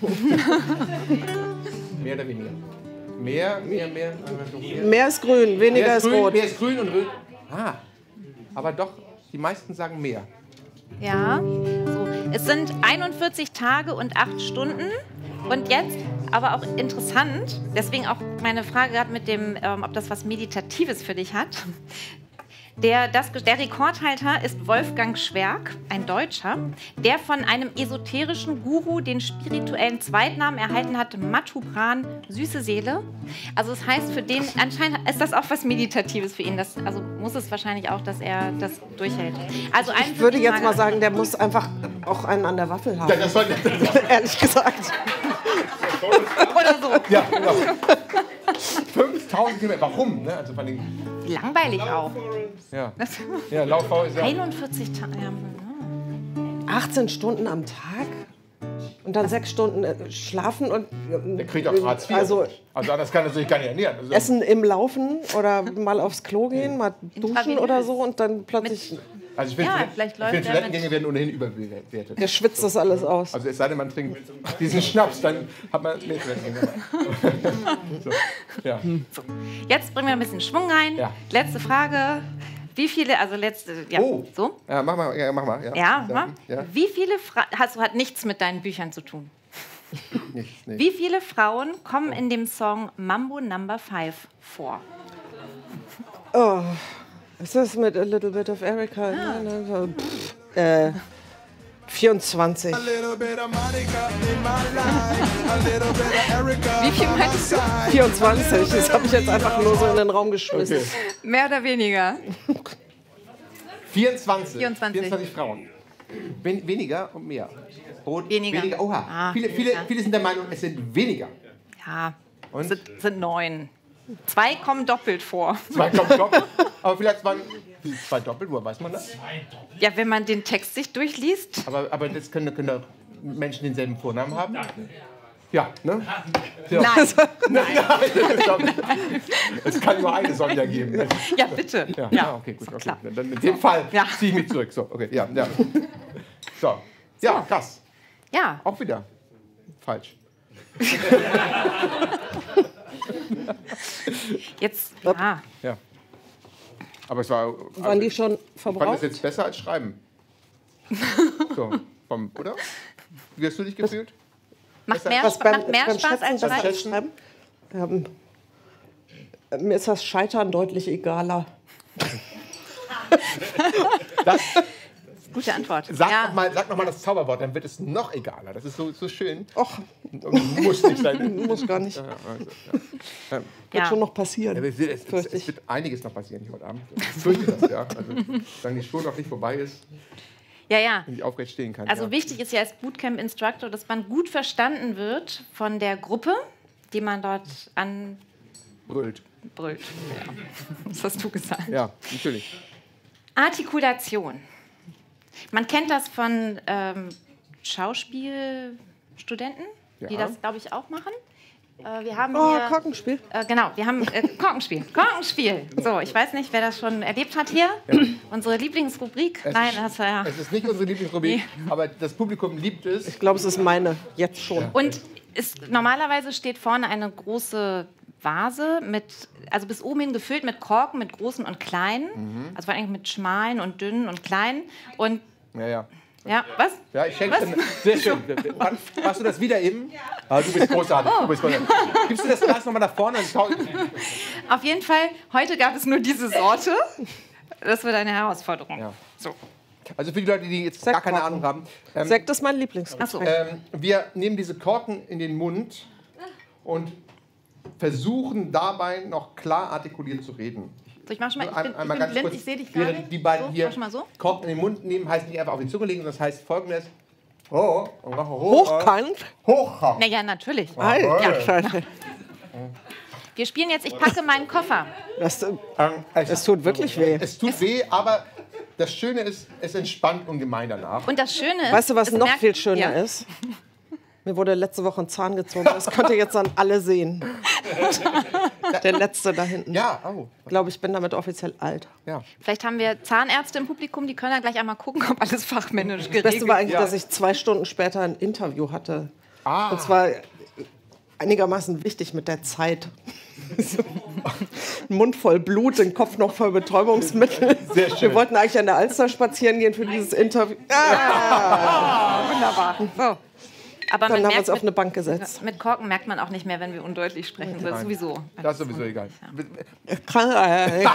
Mehr oder weniger? Mehr. Mehr ist grün, weniger ist rot. Mehr ist grün und rot. Ah, aber doch, die meisten sagen mehr. Ja, so. Es sind 41 Tage und 8 Stunden. Und jetzt, aber auch interessant, deswegen auch meine Frage gerade mit dem, ob das was Meditatives für dich hat. Der Rekordhalter ist Wolfgang Schwerk, ein Deutscher, der von einem esoterischen Guru den spirituellen Zweitnamen erhalten hat, Matubran, süße Seele. Also das heißt, für den, anscheinend ist das auch was Meditatives für ihn. Also muss es wahrscheinlich auch, dass er das durchhält. Also Ich würde jetzt mal sagen, der muss einfach auch einen an der Waffel haben. Ja, das war, Ehrlich gesagt. oder so. ja, genau. 5000 Kilometer. Warum? Ne? Also von den, Langweilig auch. ja. Ja, Laufbau ist ja. 41 Tage. Ja. 18 Stunden am Tag? Und dann 6 Stunden schlafen und Der kriegt auch Hartz IV. Also das kann er sich gar nicht ernähren. Also, Essen im Laufen oder mal aufs Klo gehen, mal duschen Intravenös. oder so und dann plötzlich... also ich finde, Ja, vielleicht läuft der Toilettengänge werden ohnehin überbewertet. Der schwitzt das alles aus. Also es sei denn, man trinkt diesen Schnaps, dann hat man mehr Toilettengänge. So, ja. Jetzt bringen wir ein bisschen Schwung rein. Ja. Letzte Frage. Wie viele, also letzte, ja, Oh. so? Ja, mach mal. Ja, mach mal. Ja, mal. Ja. Wie viele hat nichts mit deinen Büchern zu tun. Nicht. Wie viele Frauen kommen in dem Song Mambo No. 5 vor? Oh, ist das mit A Little Bit of Erica? 24. Wie viel meinst du? 24, das habe ich jetzt einfach nur so in den Raum geschmissen. Okay. Mehr oder weniger? 24. 24 Frauen. Weniger und mehr. Weniger. Oha. Ah, Viele sind der Meinung, es sind weniger. Ja, Und? sind 9. 2 kommen doppelt vor. 2 kommen doppelt. Aber vielleicht waren 2 doppelt, woher weiß man das? Ja, wenn man den Text sich durchliest. Aber das können doch Menschen denselben Vornamen haben. Ja, ne? Ja. Nein. Es kann nur eine Sonja geben. Ja, bitte. Ja, okay, gut. Okay. Klar. Dann in dem Fall Ja. ziehe ich mich zurück. So, okay, ja. So. Ja, krass. Ja. Auch wieder. Falsch. Jetzt, ja. Ja. Aber es war. Waren die schon Ich fand das verbraucht? jetzt besser als Schreiben. So, oder? Wie hast du dich gefühlt? Macht mehr, Was macht mehr beim Spaß als Schätzen, Schreiben? Schreiben? Mir ist das Scheitern deutlich egaler. Gute Antwort. Sag noch mal das Zauberwort, dann wird es noch egaler. Das ist so schön. Och, Muss nicht sein. muss gar nicht. Wird schon noch passieren. Es wird einiges noch passieren heute Abend. Ich fürchte das, ja. Also, solange die Schule noch nicht vorbei ist Ja. und ich aufrecht stehen kann. Also ja. wichtig ist ja als Bootcamp-Instructor, dass man gut verstanden wird von der Gruppe, die man dort anbrüllt. Brüllt. Ja. Das hast du gesagt. Ja, natürlich. Artikulation. Man kennt das von Schauspielstudenten, die Ja. das, glaube ich, auch machen. Wir haben Oh, hier, Korkenspiel. genau, wir haben Korkenspiel. Korkenspiel. So, ich weiß nicht, wer das schon erlebt hat hier. Unsere Lieblingsrubrik. Nein, das war ja. Es ist nicht unsere Lieblingsrubrik, aber das Publikum liebt es. Ich glaube, es ist meine. Jetzt schon. Und normalerweise steht vorne eine große Vase also bis oben hin gefüllt mit Korken, mit großen und kleinen. Also vor allem mit schmalen und dünnen und kleinen. Und Ja. ja, was? Ja, ich schenke dir. Sehr schön. Machst du das wieder eben? Ja. Ah, du bist großartig. Du bist großartig. Gibst du das Glas nochmal nach vorne? Auf jeden Fall, heute gab es nur diese Sorte. Das wird eine Herausforderung. Ja. So. Also für die Leute, die jetzt gar keine Ahnung haben. Sekt ist mein Lieblingsgetränk. Ach so. Wir nehmen diese Korken in den Mund und versuchen dabei noch klar artikuliert zu reden. So, ich mach schon mal, ich bin Einmal ganz blind, kurz, ich sehe dich gar während nicht. die beiden So, hier mach schon mal so. Korken in den Mund nehmen, heißt nicht einfach auf die Zunge legen, sondern das heißt folgendes. Hochkant? Hochkant. Naja, natürlich. Alter, Scheiße. Wir spielen jetzt, ich packe meinen Koffer. Es tut wirklich weh. Es tut weh, aber das Schöne ist, es entspannt ungemein danach. Und das Schöne ist... Weißt du, was es noch merkt- viel schöner ja. ist? Mir wurde letzte Woche ein Zahn gezogen. Das könnt ihr jetzt dann alle sehen. Der letzte da hinten. Ja, Ich glaube, ich bin damit offiziell alt. ja. Vielleicht haben wir Zahnärzte im Publikum, die können ja gleich einmal gucken, ob alles fachmännisch Das geregelt Beste war eigentlich, Ja. dass ich 2 Stunden später ein Interview hatte. Ah. Und zwar einigermaßen wichtig mit der Zeit. So. Ein Mund voll Blut, den Kopf noch voll Betäubungsmittel. Sehr schön. Wir wollten eigentlich an der Alster spazieren gehen für dieses Interview. Wunderbar. So. Aber Dann man haben wir merkt, uns auf eine Bank gesetzt. mit Korken merkt man auch nicht mehr, wenn wir undeutlich sprechen. Das ist sowieso. Das ist sowieso egal. Kann,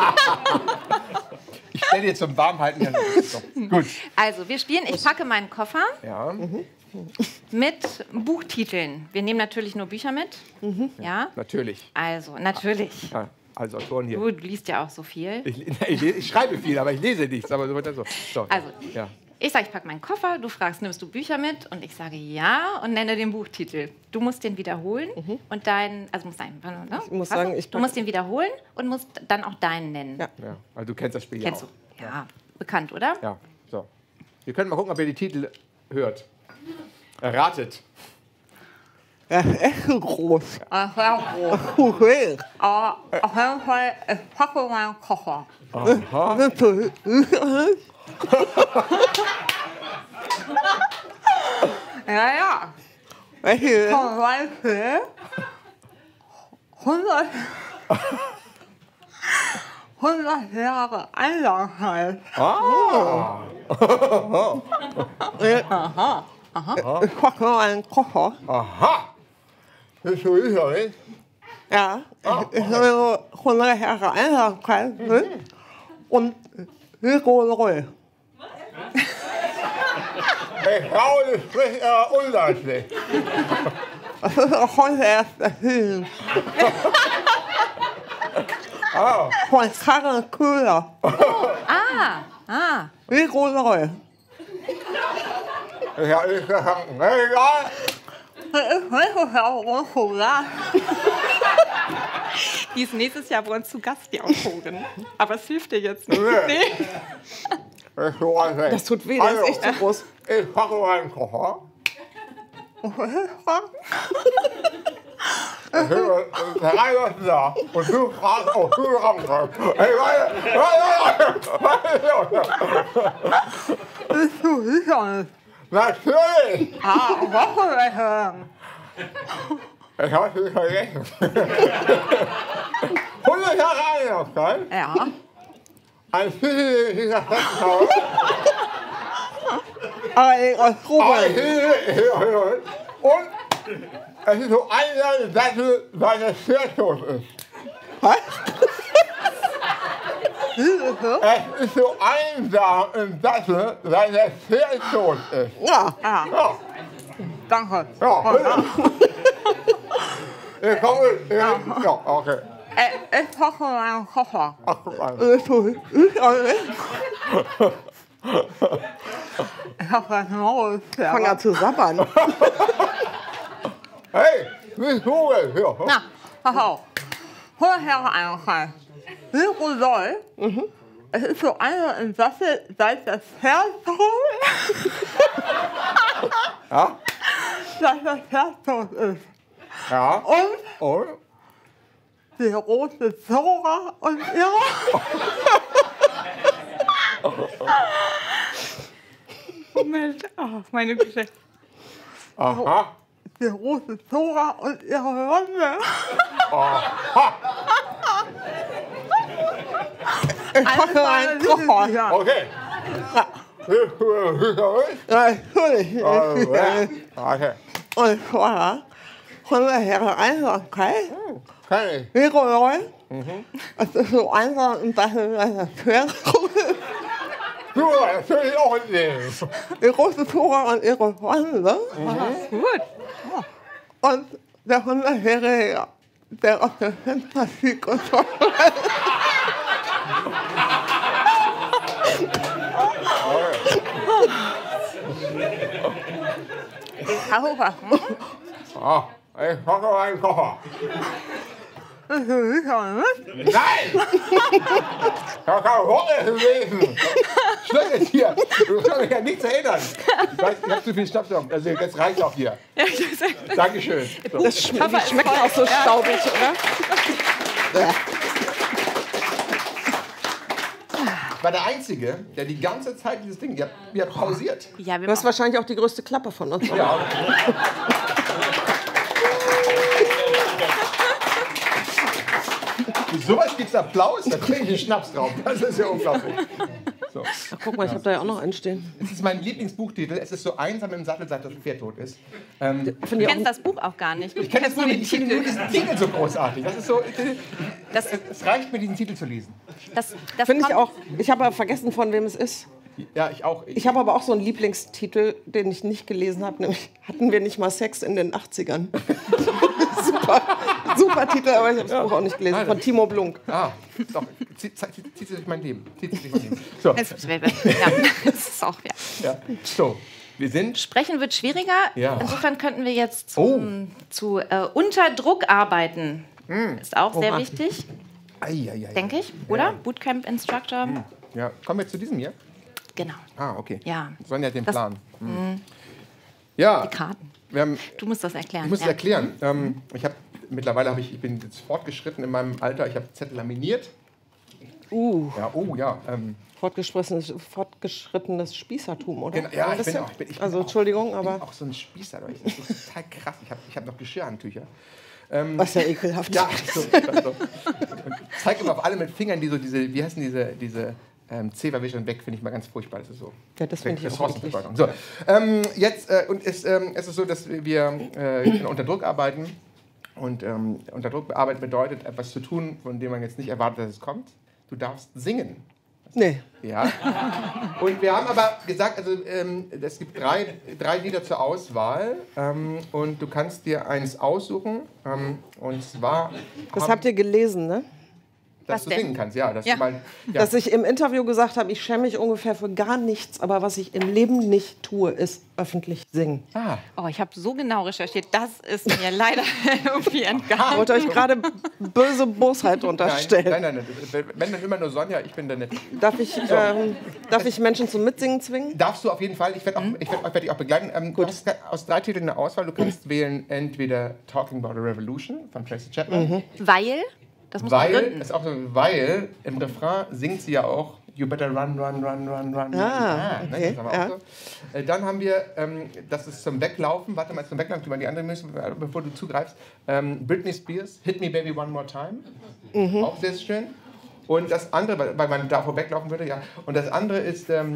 Ich stelle dir zum Warmhalten. So. Gut. Also, wir spielen, ich packe meinen Koffer Ja. mit Buchtiteln. Wir nehmen natürlich nur Bücher mit. Ja, Natürlich. also, natürlich. Ja, als Autoren hier. Du liest ja auch so viel. Ich schreibe viel, aber ich lese nichts. Aber so weiter so. So. Also, Ja. ich sage, ich packe meinen Koffer, du fragst, nimmst du Bücher mit? Und ich sage ja und nenne den Buchtitel. Du musst den wiederholen und Ich muss sagen, du musst den wiederholen und musst dann auch deinen nennen. Ja. Ja. Also du kennst das Spiel Kennst ja auch. du? Ja, bekannt, oder? Ja. So. Wir können mal gucken, ob ihr die Titel hört. Erratet. Ja, echt groß. Ja. Huch, Auf jeden Fall, ich packe meinen Koffer. Ja. Welche? Zum Beispiel 100 Jahre Einsamkeit. Ich packe einen Koffer. Aha. Das ist so nicht. Ja, ich habe 100 Jahre Einsamkeit und Nikolai. Ich glaube, das spricht eher undeutlich. Das ist auch heute erst erschienen. Von Karel Köhler. Nikolai. Ja, ich sage, egal. Die ist nächstes Jahr bei uns zu Gast, die Autorin. Aber es hilft dir jetzt nicht. Nee. Das tut weh, das ist echt so groß. Ich packe meinen Koffer Drei Leute da und du fragst, ob du rankommst. Bist du sicher nicht? Natürlich! Was soll ich hören? Ich hab's nicht vergessen. 100 Jahre Einlaufzeit. Ja. Ein Viertel dieser Festhaus. Aber ich aus Und es ist so einsam, dass du deine Pferd tot ist. Was? Wie ist das? Es ist so einsam im Sattel, weil das Pferd tot ist. Ja. Ja, Danke. ja, bitte. Ich komme, ja, okay. Ich packe meinen Koffer. Ach, guck mal. Ich habe das Maul. Fang an zu sabbern. Hey, wie Vogel, hier. Na, pass auf. 100 Jahre Einigkeit. Wie gut soll? Es ist so eine im Sattel, seit das Pferd tot ist. Ja, Seit das Pferd tot ist. ja. Und? Die rote Zora und ihre. Moment, meine Geschichte. Aha. Die rote Zora und ihre Hunde. Ich packe einen Koffer. Ja. Okay. Ja, natürlich. Okay. Und vorher 100 Jahre Einsamkeit. Kann ich. Miro neu. Es ist so einsam und das ist das Pferd. Du, das will ich auch entnehmen. Die große Tora und ihre Freunde. Gut. Und der 100-Jährige, der aus dem Fenster stieg und so. Koffer. Ah, ich packe meinen Koffer. Bist du sicher nicht? Nein! Ich habe keine Worte gelesen. Schluss jetzt hier. Du kannst mich an nichts erinnern. Ich weiß, ich habe zu viel Schnaps genommen. Also jetzt reicht auch hier. Dankeschön. So. Das schmeckt auch so staubig, oder? Ich war der Einzige, der die ganze Zeit dieses Ding, ihr habt pausiert. Ja, wir Du hast wahrscheinlich auch die größte Klappe von uns. Ja. Für sowas gibt's Applaus, da kriege ich einen Schnaps drauf. Das ist ja unglaublich. So. Ach, guck mal, ich habe da ja auch noch einen stehen. Das ist mein Lieblingsbuchtitel. Es ist so einsam im Sattel, seit das Pferd tot ist. du kennst das Buch auch gar nicht. Du Ich kenne jetzt nur den Titel. Nur diesen Titel so großartig. Das ist so. Es reicht mir, diesen Titel zu lesen. Das Finde ich kommt- auch. Ich habe aber vergessen, von wem es ist. Ja, ich auch. Ich habe aber auch so einen Lieblingstitel, den ich nicht gelesen habe, nämlich Hatten wir nicht mal Sex in den 80ern? Super Titel, aber ich habe das Buch auch nicht gelesen, von Timo Blunk. Ah, doch. Zieht sich durch mein Leben. Zieht sich durch mein Leben. So. Ja, das ist auch, ja. Ja. So. Wir sind. Sprechen wird schwieriger. Ja. Insofern könnten wir jetzt zu unter Druck arbeiten. Ist auch sehr wichtig, denke ich, oder? Ja. Bootcamp Instructor. Ja. Kommen wir zu diesem hier? Genau. Ah, okay. Ja. Sonja hat den Das- Plan. Ja. Die Karten. Wir haben, Du musst das erklären. ich muss es ja. erklären. Mittlerweile ich bin jetzt fortgeschritten in meinem Alter. Ich habe Zettel laminiert. Ja, oh ja. Fortgeschrittenes Spießertum, oder? Genau, ja, Ein ich bin bisschen? auch. Ich bin Also, auch, Entschuldigung, Ich aber bin auch so ein Spießer. Leute. Das ist total krass. Ich hab noch Geschirrhandtücher. was ist ja ekelhaft. Ja, so. Und zeig immer auf alle mit Fingern, die so diese, wie heißen diese Zewa-Wischern weg, finde ich mal ganz furchtbar. Das ist so. Ja, das finde ich auch eklig. Ressourcenverschwendung. So, jetzt, es ist so, dass wir unter Druck arbeiten. Und unter Druck arbeiten bedeutet, etwas zu tun, von dem man jetzt nicht erwartet, dass es kommt. Du darfst singen. Nee. Ja. Und wir haben aber gesagt, also es gibt drei Lieder zur Auswahl und du kannst dir eins aussuchen. Und zwar. Das habt ihr gelesen, ne? dass du singen kannst. Ja, dass Ja. du mal, Dass ich im Interview gesagt habe, ich schäme mich ungefähr für gar nichts, aber was ich im Leben nicht tue, ist öffentlich singen. Oh, ich habe so genau recherchiert. Das ist mir leider irgendwie Ich entgangen. wollte euch gerade böse Bosheit unterstellen. Nein. Wenn dann immer nur Sonja, ich bin der Nette. Darf ich Menschen zum Mitsingen zwingen? Darfst du auf jeden Fall. Ich werde dich auch begleiten. Du hast aus 3 Titeln eine Auswahl. Du kannst wählen entweder Talking About a Revolution von Tracy Chapman. Weil, das muss man Weil, begründen. ist auch so, weil im Refrain singt sie ja auch You better run, run, run, run, run. Ah, Ne, okay, das haben wir ja. auch so. Dann haben wir, das ist zum Weglaufen, warte mal, zum Weglaufen, über die anderen müssen, bevor du zugreifst. Britney Spears, Hit Me Baby One More Time. Auch sehr schön. Und das andere, weil man davor weglaufen würde, ja. Und das andere ist A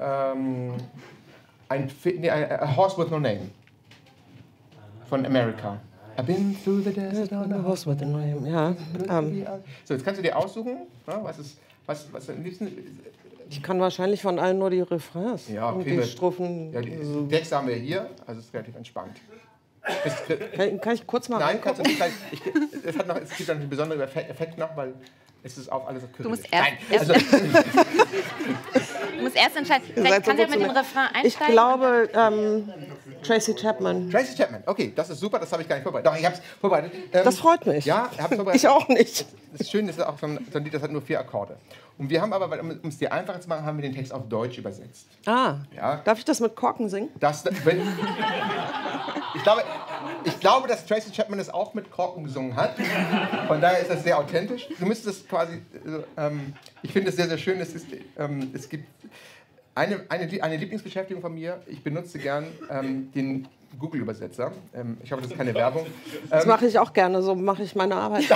Horse with No Name von America. I've been through the desert on a horse with no name. Ja. So, jetzt kannst du dir aussuchen, ne, was am liebsten. Ich kann wahrscheinlich von allen nur die Refrains Ja, und kriegen die wir. Strophen. Ja, die Texte haben wir hier, also es ist relativ entspannt. Kann ich kurz mal Nein, kannst du reingucken? nicht. Es gibt noch einen besonderen Effekt noch, weil es ist auch alles auf Du musst Kyrillisch. erst, Nein, also, du musst erst entscheiden. Ihr Vielleicht seid so kannst du ja gut mit dem zu mir. Refrain Ich einsteigen. glaube, Tracy Chapman. Tracy Chapman, okay, das ist super, das habe ich gar nicht vorbereitet. Doch, ich habe es vorbereitet. Das freut mich. Ja, ich habe es vorbereitet. Ich auch nicht. Das Schöne ist auch so ein Lied, das hat nur 4 Akkorde. Und wir haben aber, um es dir einfacher zu machen, haben wir den Text auf Deutsch übersetzt. Ah, Ja. darf ich das mit Korken singen? Ich glaube, dass Tracy Chapman es auch mit Korken gesungen hat. Von daher ist das sehr authentisch. Du müsstest es quasi. Ich finde es sehr, sehr schön. Es gibt eine Lieblingsbeschäftigung von mir. Ich benutze gern den Google-Übersetzer. Ich hoffe, das ist keine Werbung. Das mache ich auch gerne, so mache ich meine Arbeit.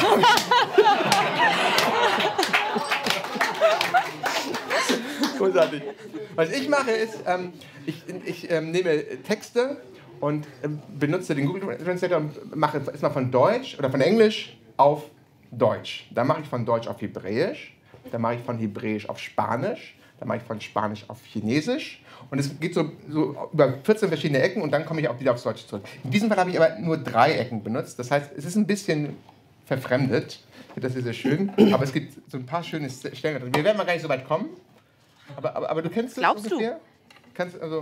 Großartig. Was ich mache ist, ich nehme Texte und benutze den Google Translator und mache erstmal von Deutsch oder von Englisch auf Deutsch. Dann mache ich von Deutsch auf Hebräisch, dann mache ich von Hebräisch auf Spanisch, dann mache ich von Spanisch auf Chinesisch. Und es geht so über 14 verschiedene Ecken und dann komme ich auch wieder aufs Deutsche zurück. In diesem Fall habe ich aber nur 3 Ecken benutzt. Das heißt, es ist ein bisschen verfremdet. Ich finde das sehr, sehr schön. Aber es gibt so ein paar schöne Stellen drin. Wir werden mal gar nicht so weit kommen. Aber du kennst das Glaubst du? ungefähr? Kannst also.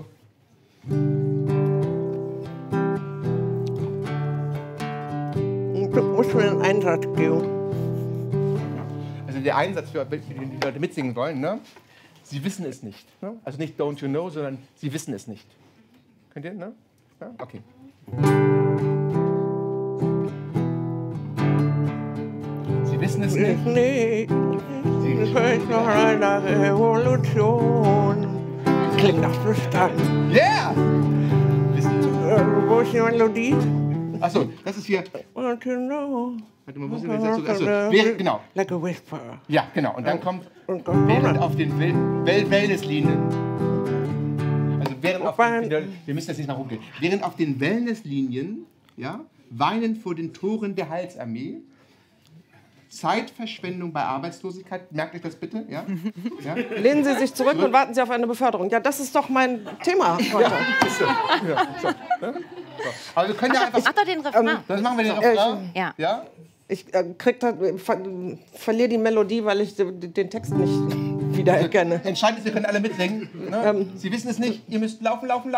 Du musst mir einen Einsatz geben. Also der Einsatz für die Leute mitsingen wollen, ne? Sie wissen es nicht. Ne? Also nicht don't you know, sondern sie wissen es nicht. Könnt ihr, ne? Ja? Okay. Sie wissen es nicht. Nee, ich weiß noch einer Revolution. Klingt nach Flüstern. Yeah! Wo ist die Melodie? Achso, das ist hier. Want to know. Warte mal, wo sind wir jetzt dazu? Achso, genau. Like a whisper. Ja, genau. Und dann kommt Und während auf den Wellnesslinien. Also während auf den, wir müssen jetzt nicht nach oben gehen. Während auf den Wellnesslinien, ja, weinen vor den Toren der Heilsarmee. Zeitverschwendung bei Arbeitslosigkeit. Merkt euch das bitte, ja? Ja? Lehnen Sie sich zurück und warten Sie auf eine Beförderung. Ja, das ist doch mein Thema heute. Ist so. Ja, so. Ne? So. Aber wir können ja einfach. Mach doch den Refrain. Das machen wir den Refrain. Ja. Ja? Ich verliere die Melodie, weil ich den Text nicht wiedererkenne. Entscheidend ist, wir können alle mitsingen. Ne? Sie wissen es nicht. Ihr müsst laufen. Ne?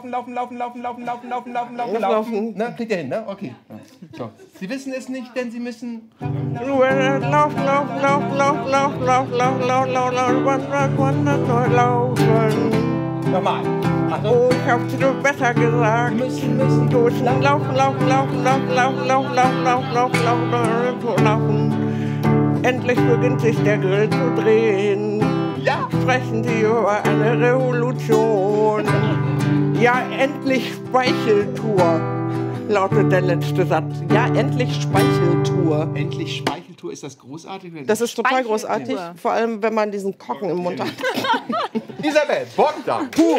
Kriegt ihr hin, ne? Okay. So. Sie wissen es nicht, denn sie müssen. Laufen. Nochmal. Oh, ich hab's dir besser gesagt. Müssen. Du musst laufen. Endlich beginnt sich der Grill zu drehen. Ja. Sprechen Sie über eine Revolution. Ja, endlich Speicheltour, lautet der letzte Satz. Ja, endlich Speicheltour. Endlich Speicheltour, ist das großartig? Das ist total Speicheltour. großartig, vor allem wenn man diesen Kocken im Mund hat. Isabel Bogdan. Puh.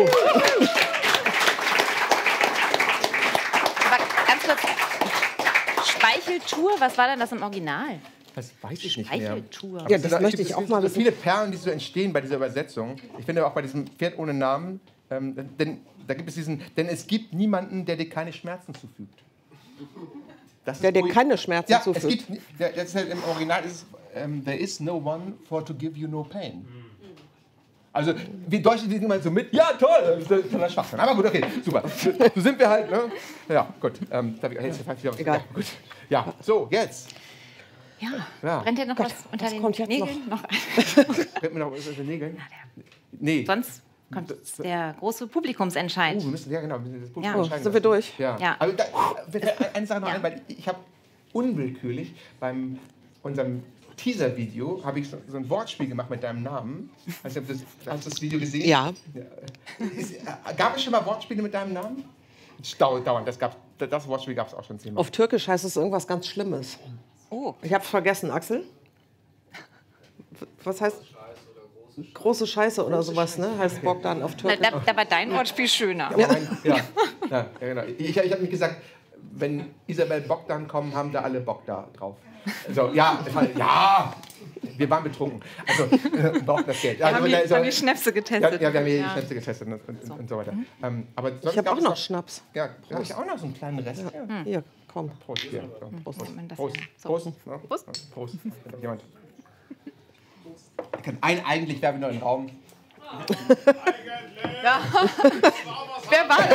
Aber ganz kurz. Speicheltour, was war denn das im Original? Das weiß ich nicht mehr. Speicheltour. Ja, das möchte ich auch mal wissen. wissen. Viele Perlen, die so entstehen bei dieser Übersetzung. Ich finde auch bei diesem Pferd ohne Namen, denn da gibt es denn es gibt niemanden, der dir keine Schmerzen zufügt. Das Der ist, dir wo- keine Schmerzen ja, es zufügt. gibt, das ist halt im Original ist es, there is no one for to give you no pain. Also, wir Deutschen sind immer so mit, ja toll, das ist totaler Schwachsinn. Aber gut, okay, super. So sind wir halt, ne? Ja, gut. Egal. Ja, gut. Ja, so, jetzt. Ja. Brennt dir noch was unter was den kommt jetzt Nägeln? Noch? Brennt mir noch was unter den Nägeln? Nee. Sonst kommt der große Publikumsentscheid. Wir müssen, ja genau, wir müssen das Buch Ja. entscheiden Sind wir lassen. durch? Ja. Ja. Aber eine Sache noch Ja. ein, weil ich habe unwillkürlich beim unserem Teaser-Video habe ich so ein Wortspiel gemacht mit deinem Namen. Also, hast du das Video gesehen? Ja. Gab es schon mal Wortspiele mit deinem Namen? Dauernd. Das Wortspiel gab es auch schon 10-mal. Auf Türkisch heißt es irgendwas ganz Schlimmes. Oh. Ich hab's vergessen, Axel. Was heißt? Große Scheiße oder sowas, ne? Heißt Bogdan auf Na, Türkisch. da war dein Wortspiel schöner. Ja, genau. Ich habe nicht gesagt, wenn Isabel Bogdan kommen, haben da alle Bock da drauf. Also, ja, wir waren betrunken. Also, brauchen das Geld. Wir haben die Schnäpse getestet. Ja, wir haben hier die Schnäpse getestet und so weiter. Aber sonst Ich habe gab auch es noch Schnaps. Ja, habe ich auch noch so einen kleinen Rest. Ja. Hier, komm. Prost, hier. So. Prost. man das Prost. ja. So. Prost. Ja. Prost. Prost. Jemand. Eigentlich wäre noch im Raum. Wer war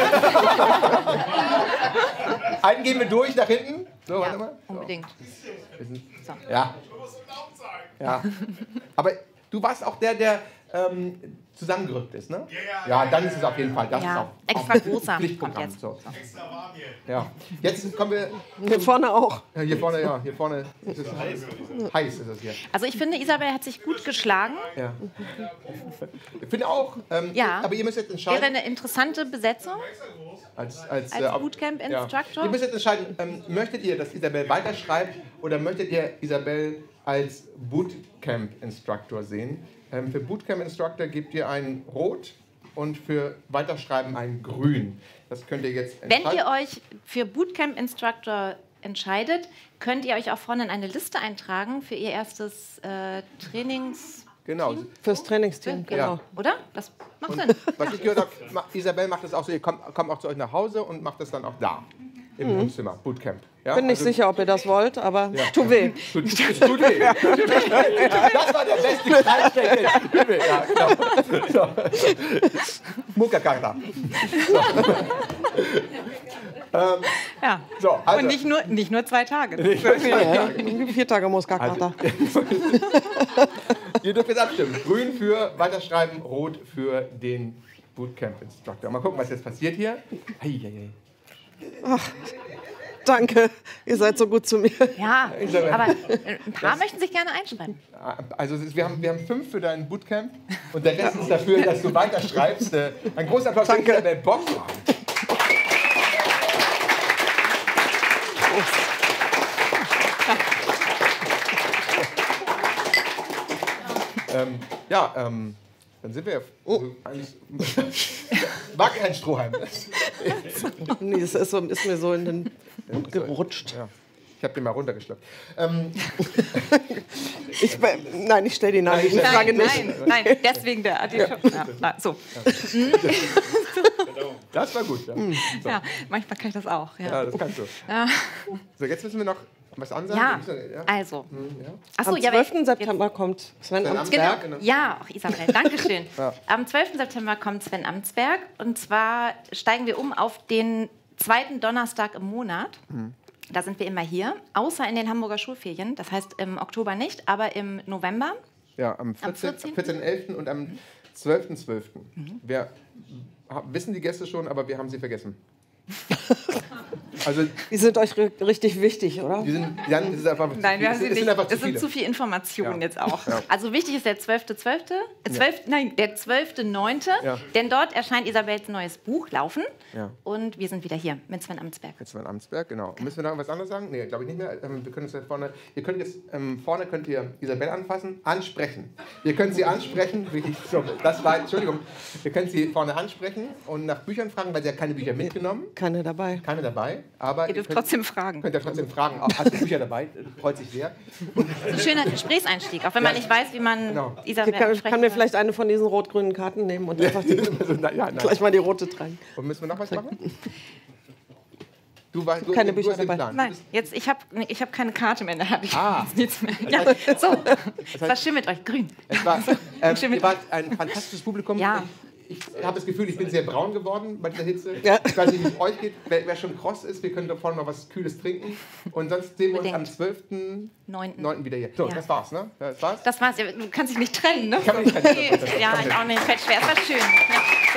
das? Einen gehen wir durch nach hinten. So, warte mal. Unbedingt. Ja. Ja. Aber du warst auch der zusammengerückt ist, ne? Ja, dann ist es auf jeden Fall. Das Ja, ist auch extra großer Pflichtprogramm. kommt jetzt. So. Ja. Jetzt kommen wir. Hier vorne auch. Ja, hier vorne ist es heiß ist es hier. Also ich finde, Isabel hat sich gut geschlagen. Ja. Ich finde auch. Ja. Aber ihr müsst jetzt Wäre entscheiden. eine interessante Besetzung Als Bootcamp-Instructor. Ihr müsst jetzt entscheiden, möchtet ihr, dass Isabel weiterschreibt oder möchtet ihr Isabel als Bootcamp-Instructor sehen? Für Bootcamp-Instructor gebt ihr ein Rot und für Weiterschreiben ein Grün. Das könnt ihr jetzt entscheiden. Wenn ihr euch für Bootcamp-Instructor entscheidet, könnt ihr euch auch vorne in eine Liste eintragen für ihr erstes Trainings... Genau. Fürs Trainingsteam, genau. Oder? Das macht Und Sinn. was ich gehört habe, Isabel macht das auch so, ihr kommt auch zu euch nach Hause und macht das dann auch da. Im Wohnzimmer, Bootcamp. Ja? Bin nicht Also- sicher, ob ihr das wollt, aber tut weh. Tut weh. Das war der beste Kleinstecker. Tut weh, ja, genau. So. Muckerkater. Ja. So, also, Und nicht nur 2 Tage. 4 Tage Muskelkater. ihr dürft jetzt abstimmen. Grün für Weiterschreiben, Rot für den Bootcamp-Instructor. Mal gucken, was jetzt passiert hier. Danke, ihr seid so gut zu mir. Ja, aber ein paar möchten sich gerne einschreiben. Also wir haben 5 für dein Bootcamp und der Rest ist dafür, dass du weiterschreibst. Ein großer Applaus für Isabel Bock. Dann sind wir eigentlich. War kein Strohhalm. Nee, es ist mir so in den gerutscht. Ja. Ich habe den mal runtergeschluckt. Nein, ich stelle die Frage nicht. Nein, deswegen der Artikel. Ja, so. Das war gut. Ja, so. Ja, manchmal kann ich das auch. Ja. Ja, das kannst du. Ja. So, jetzt müssen wir noch was ansagen. Ja, Ja. also. Ja. Achso, Am ja, 12. September kommt Sven Amtsberg. Genau. Ja, auch Isabel, Dankeschön. Am 12. September kommt Sven Amtsberg und zwar steigen wir um auf den 2. Donnerstag im Monat. Da sind wir immer hier, außer in den Hamburger Schulferien. Das heißt im Oktober nicht, aber im November. Ja, am 14.11. und am 12.12. Wir wissen die Gäste schon, aber wir haben sie vergessen. Also, Die sind euch richtig wichtig, oder? die sind, Jan, das ist einfach Nein, wir haben sie es sind nicht. einfach zu Es sind viele. zu viel Informationen Ja. jetzt auch. Ja. Also wichtig ist der 12.12. Der 12.9., Ja. denn dort erscheint Isabels neues Buch, Laufen. Ja. Und wir sind wieder hier mit Sven Amtsberg. Jetzt Sven Amtsberg, genau. Müssen wir noch was anderes sagen? Nee, glaube ich nicht mehr. Wir können uns jetzt vorne. Ihr könnt jetzt vorne könnt ihr Isabel anfassen, ansprechen. Ihr könnt sie ansprechen. Richtig, so, das war, Entschuldigung. Ihr könnt sie vorne ansprechen und nach Büchern fragen, weil sie hat keine Bücher mitgenommen. Keine dabei. Keine dabei. Aber Ihr dürft könnt, trotzdem fragen. Könnt ihr trotzdem fragen. Hast du Bücher dabei? Freut sich sehr. Ein schöner Gesprächseinstieg, auch wenn man nicht weiß, wie man Genau. Isabel Kann ansprechen mir soll. vielleicht eine von diesen rot-grünen Karten nehmen und einfach Also, nein. gleich mal die rote tragen. Und müssen wir noch was machen? Du Keine Bücher hast den dabei. Plan. Nein, jetzt, ich hab keine Karte mehr in der Hand. Ich Ah. hab jetzt nichts mehr. Das Ja, heißt- so, Das was heißt, schön mit euch? Grün. ihr wart ein fantastisches Publikum. Ja. Ich habe das Gefühl, ich bin sehr braun geworden bei dieser Hitze. Ja. Ich weiß nicht, wie es euch geht. Wer schon kross ist, wir können da vorne noch was Kühles trinken. Und sonst sehen wir uns am 12.09. wieder hier. So, Ja. das war's, ne? Das war's. Das war's. Du kannst dich nicht trennen, ne? Kann man nicht trennen. Nee, ja, ich auch nicht. Fällt schwer. Es war schön. Ja, so.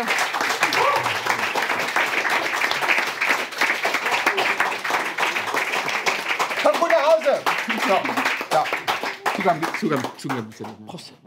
Kommt gut nach Hause! So, ja. Zugang ein bisschen. Prost.